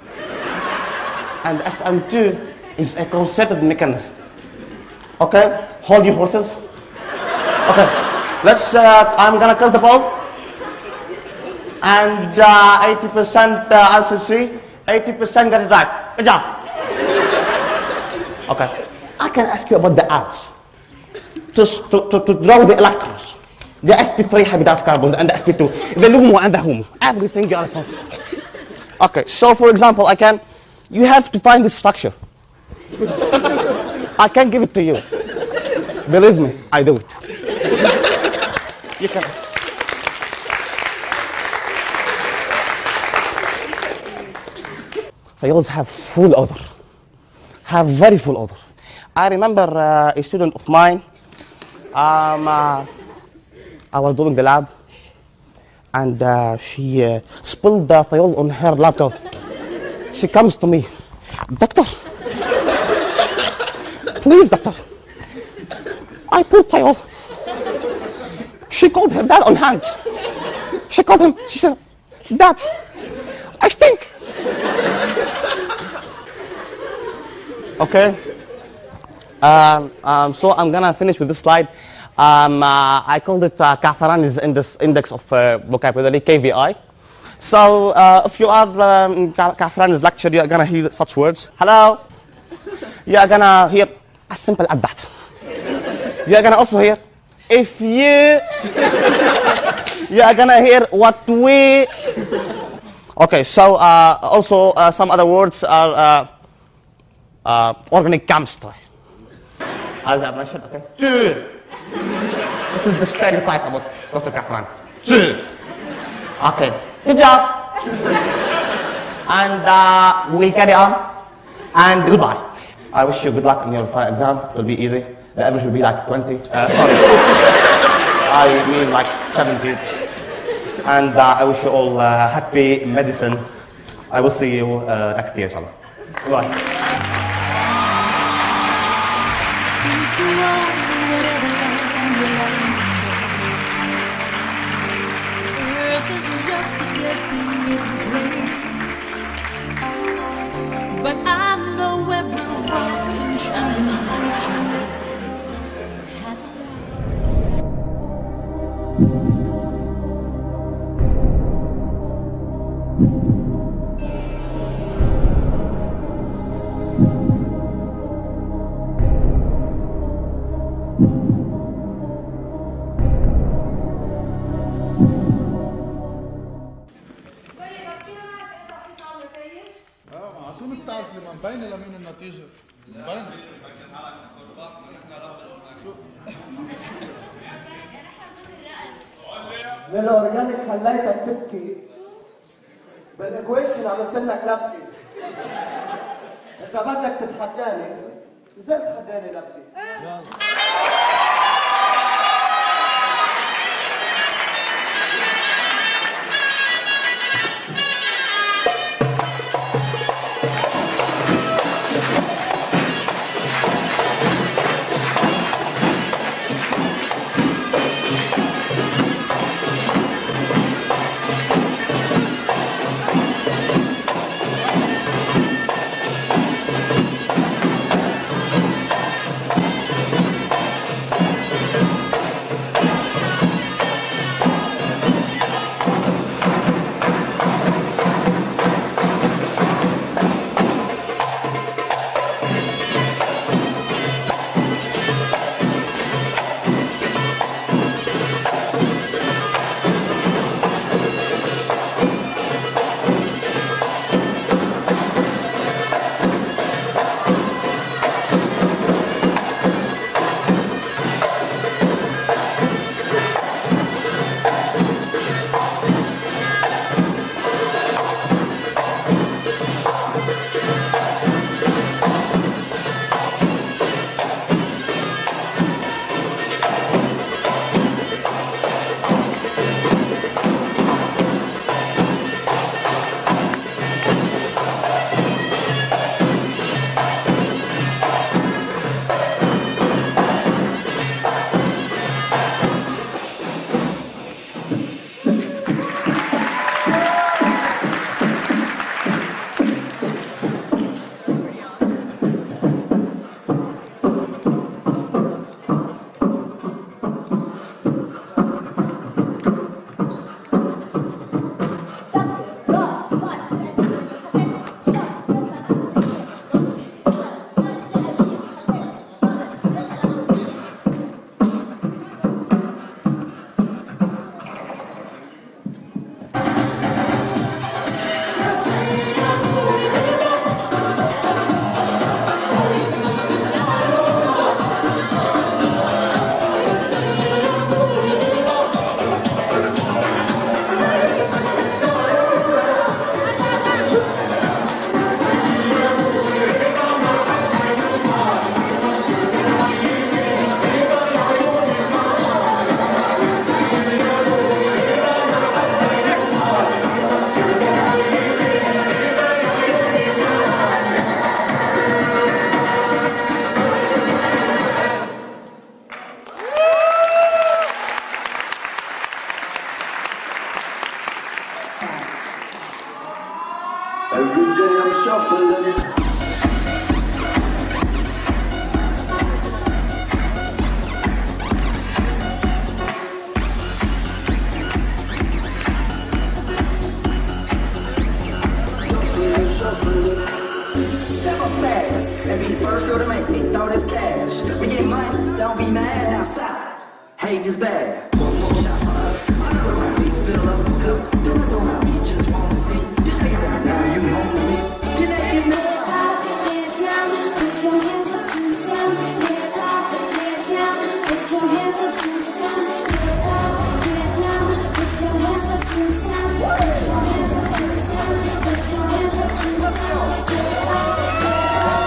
and S N two is a concerted mechanism. Okay, hold your horses. Okay, let's. Uh, I'm gonna cast the ball, and uh, eighty percent uh, answer C, eighty percent got it right. Good job. Okay. I can ask you about the Arabs. To, to, to, to draw the electrons. The S P three hybridized carbons and the S P two. The LUMO and the HUMO. Everything you understand. Okay, so for example, I can, you have to find the structure. I can give it to you. Believe me, I do it. You can. Thiols have full odor. Have very full odor. I remember uh, a student of mine, um, uh, I was doing the lab, and uh, she uh, spilled the thiol on her laptop. She comes to me, doctor, please doctor, I put thiol. She called her dad on hand. She called him, she said, Dad, I stink. Okay. Um, um, so I'm gonna finish with this slide. Um, uh, I called it uh, Kaafarani's index, index of uh, vocabulary, K V I. So uh, if you are um, in Kaafarani's lecture, you're gonna hear such words. Hello. You're gonna hear as simple as that. You're gonna also hear if you. You're gonna hear what we. Okay. So uh, also uh, some other words are uh, uh, organic chemistry. As I mentioned, okay. Two. This is the stereotype about Doctor Kaafarani. Two. Okay. Good job. And uh, we'll carry on. And goodbye. I wish you good luck in your final exam. It will be easy. The average will be like twenty. Uh, sorry. I mean like seventy. And uh, I wish you all uh, happy medicine. I will see you uh, next year, inshallah. Goodbye.
But I know every rock and shining creature has a
شو مستعرف لما مبينه لمين النتيجة؟ مبينه
من الاورجانيك خليتك تبكي بالاكويشن عملت لك لبكي. اذا بدك تتحداني زي تتحداني لبكي.
Every day I'm shuffling.
Step up fast and be the first girl to make me throw this cash. We get money, don't be mad, now stop. Hate is bad. One more shot for us. Another round, please fill up the cup. Doors around me, just wanna see. Just take it out now, you home with me. Get that, get that. Get down, put your hands up to the sun. Get up, get down, put your hands up to the sun. Get up, get down, put your hands up to the sun. Put your hands up to the sun. Put your hands up to the sun. Get up, get up.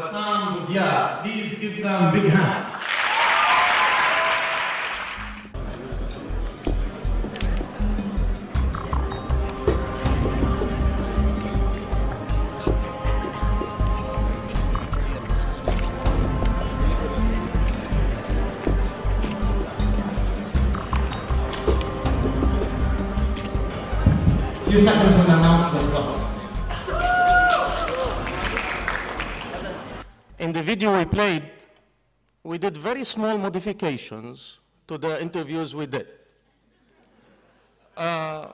Bassam, Budia. Please give them a big hand. Few seconds will announce the result.
In the video we played, we did very small modifications to the interviews we did. Uh,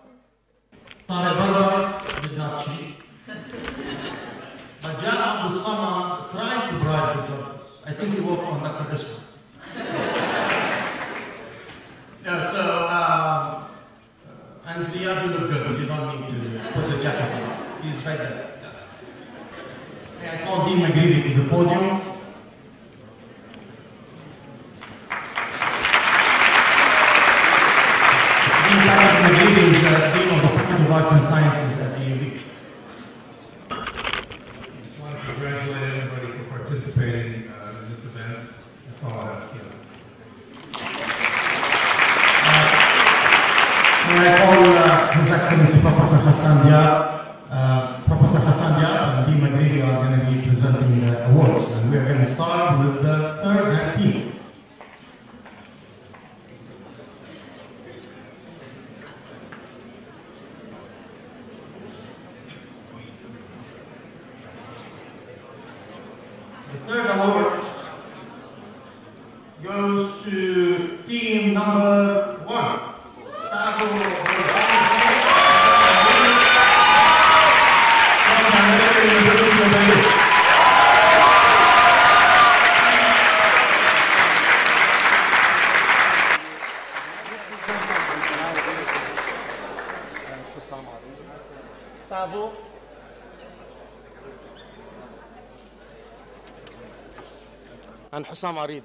Tariq did not cheat. But Jan Abdul Samad tried to bribe the judges. I think he worked on Doctor Isma. Yeah, so, uh, and Ziyad, you look good. You don't need to put the jacket on. He's right there. I call Dean McGreevy to the podium. Dean McGreevy is the Dean of the Faculty of Arts and Sciences at the U B.
I just want to congratulate everybody for participating uh, in this event. That's all I have to say.
May I call uh, His Excellency Professor Hassan Diab. Uh, Professor Hassan Diab and Dean McGreevy are going to be presenting the awards, and we're going to start with the third ranked team. The third award goes to team number one.
Savo. And Hussam Arid.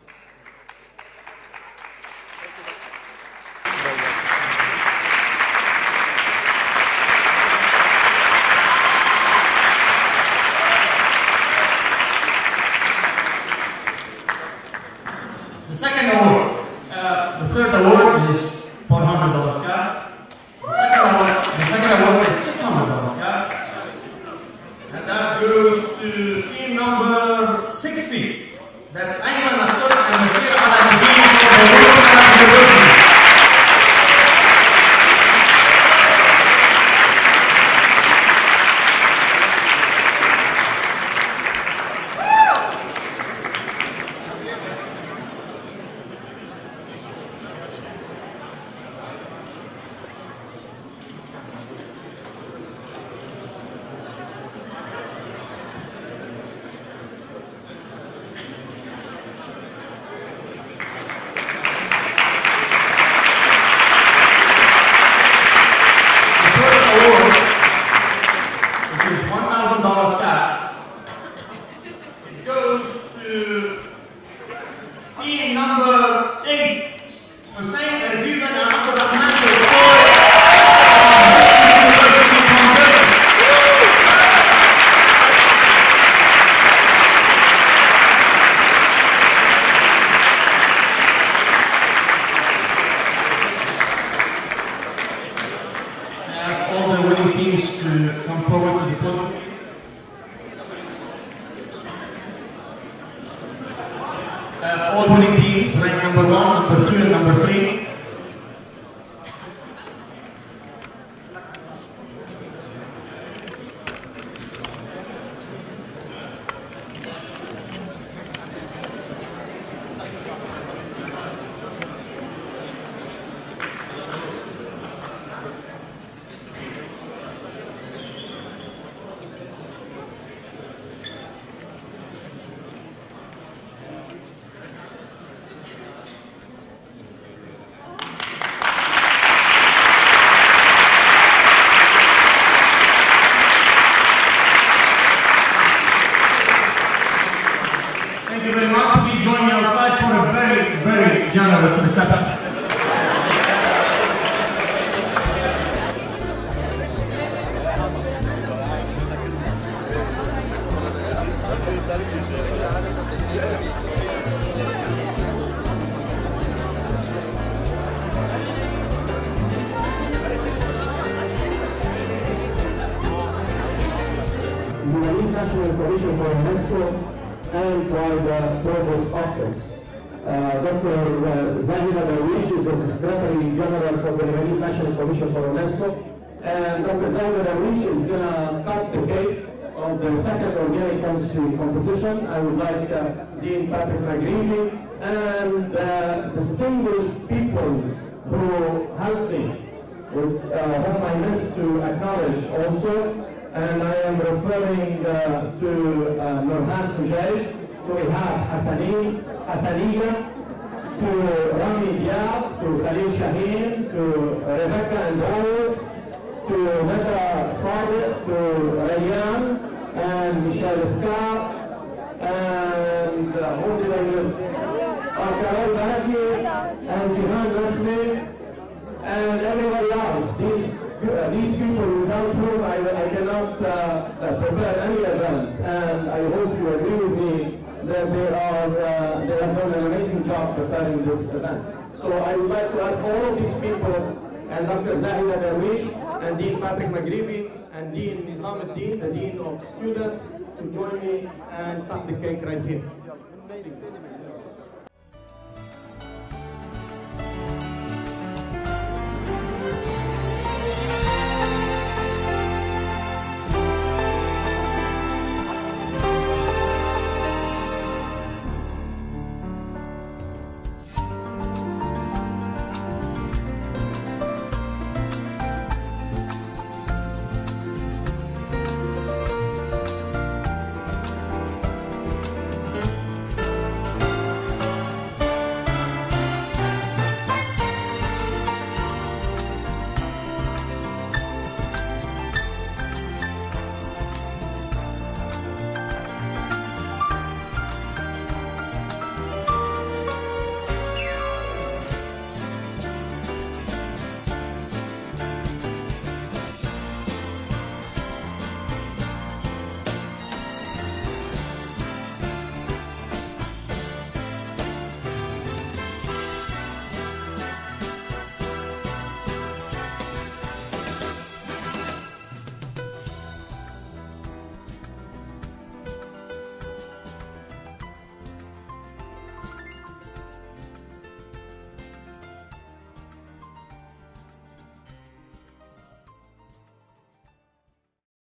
The second award, uh, the third award is four hundred dollars cash. The second award, the second award is six hundred dollars cash. And that goes to team number sixty. That's Ayman Akhtar and Bashir Al-Adin from the Beirut Arab University.
Lebanese National Commission for UNESCO and by the Provost Office. Uh, Doctor Zahida Darwish is the Secretary General for the Lebanese National Commission for UNESCO. And Doctor Zahida Darwish is going to cut the cake of the second organic chemistry competition. I would like uh, Dean Patrick McGreevy and uh, distinguished people who helped me, with uh, whom I miss to acknowledge also. And I am referring uh, to uh, Nurhan Mujahid, to Ihab Hassani, Hassaniya, to Rami Diab, to Khalil Shaheen, to Rebecca and Rose, to Nada Sadiq, to Rayyan, and Michelle Scarf, and uh, who did I miss? Uh, Carol Bahaki, and Jihan Rashmi, and everybody else. These, uh, these people without whom I, I cannot uh, uh, prepare any event, and I hope you agree with me that they are uh, they have done an amazing job preparing this event. So I would like to ask all of these people, and Doctor Zahida Darwish, and Dean Patrick McGreevy, and Dean Nizam al-Din, the Dean of Students, to join me and cut the cake right here.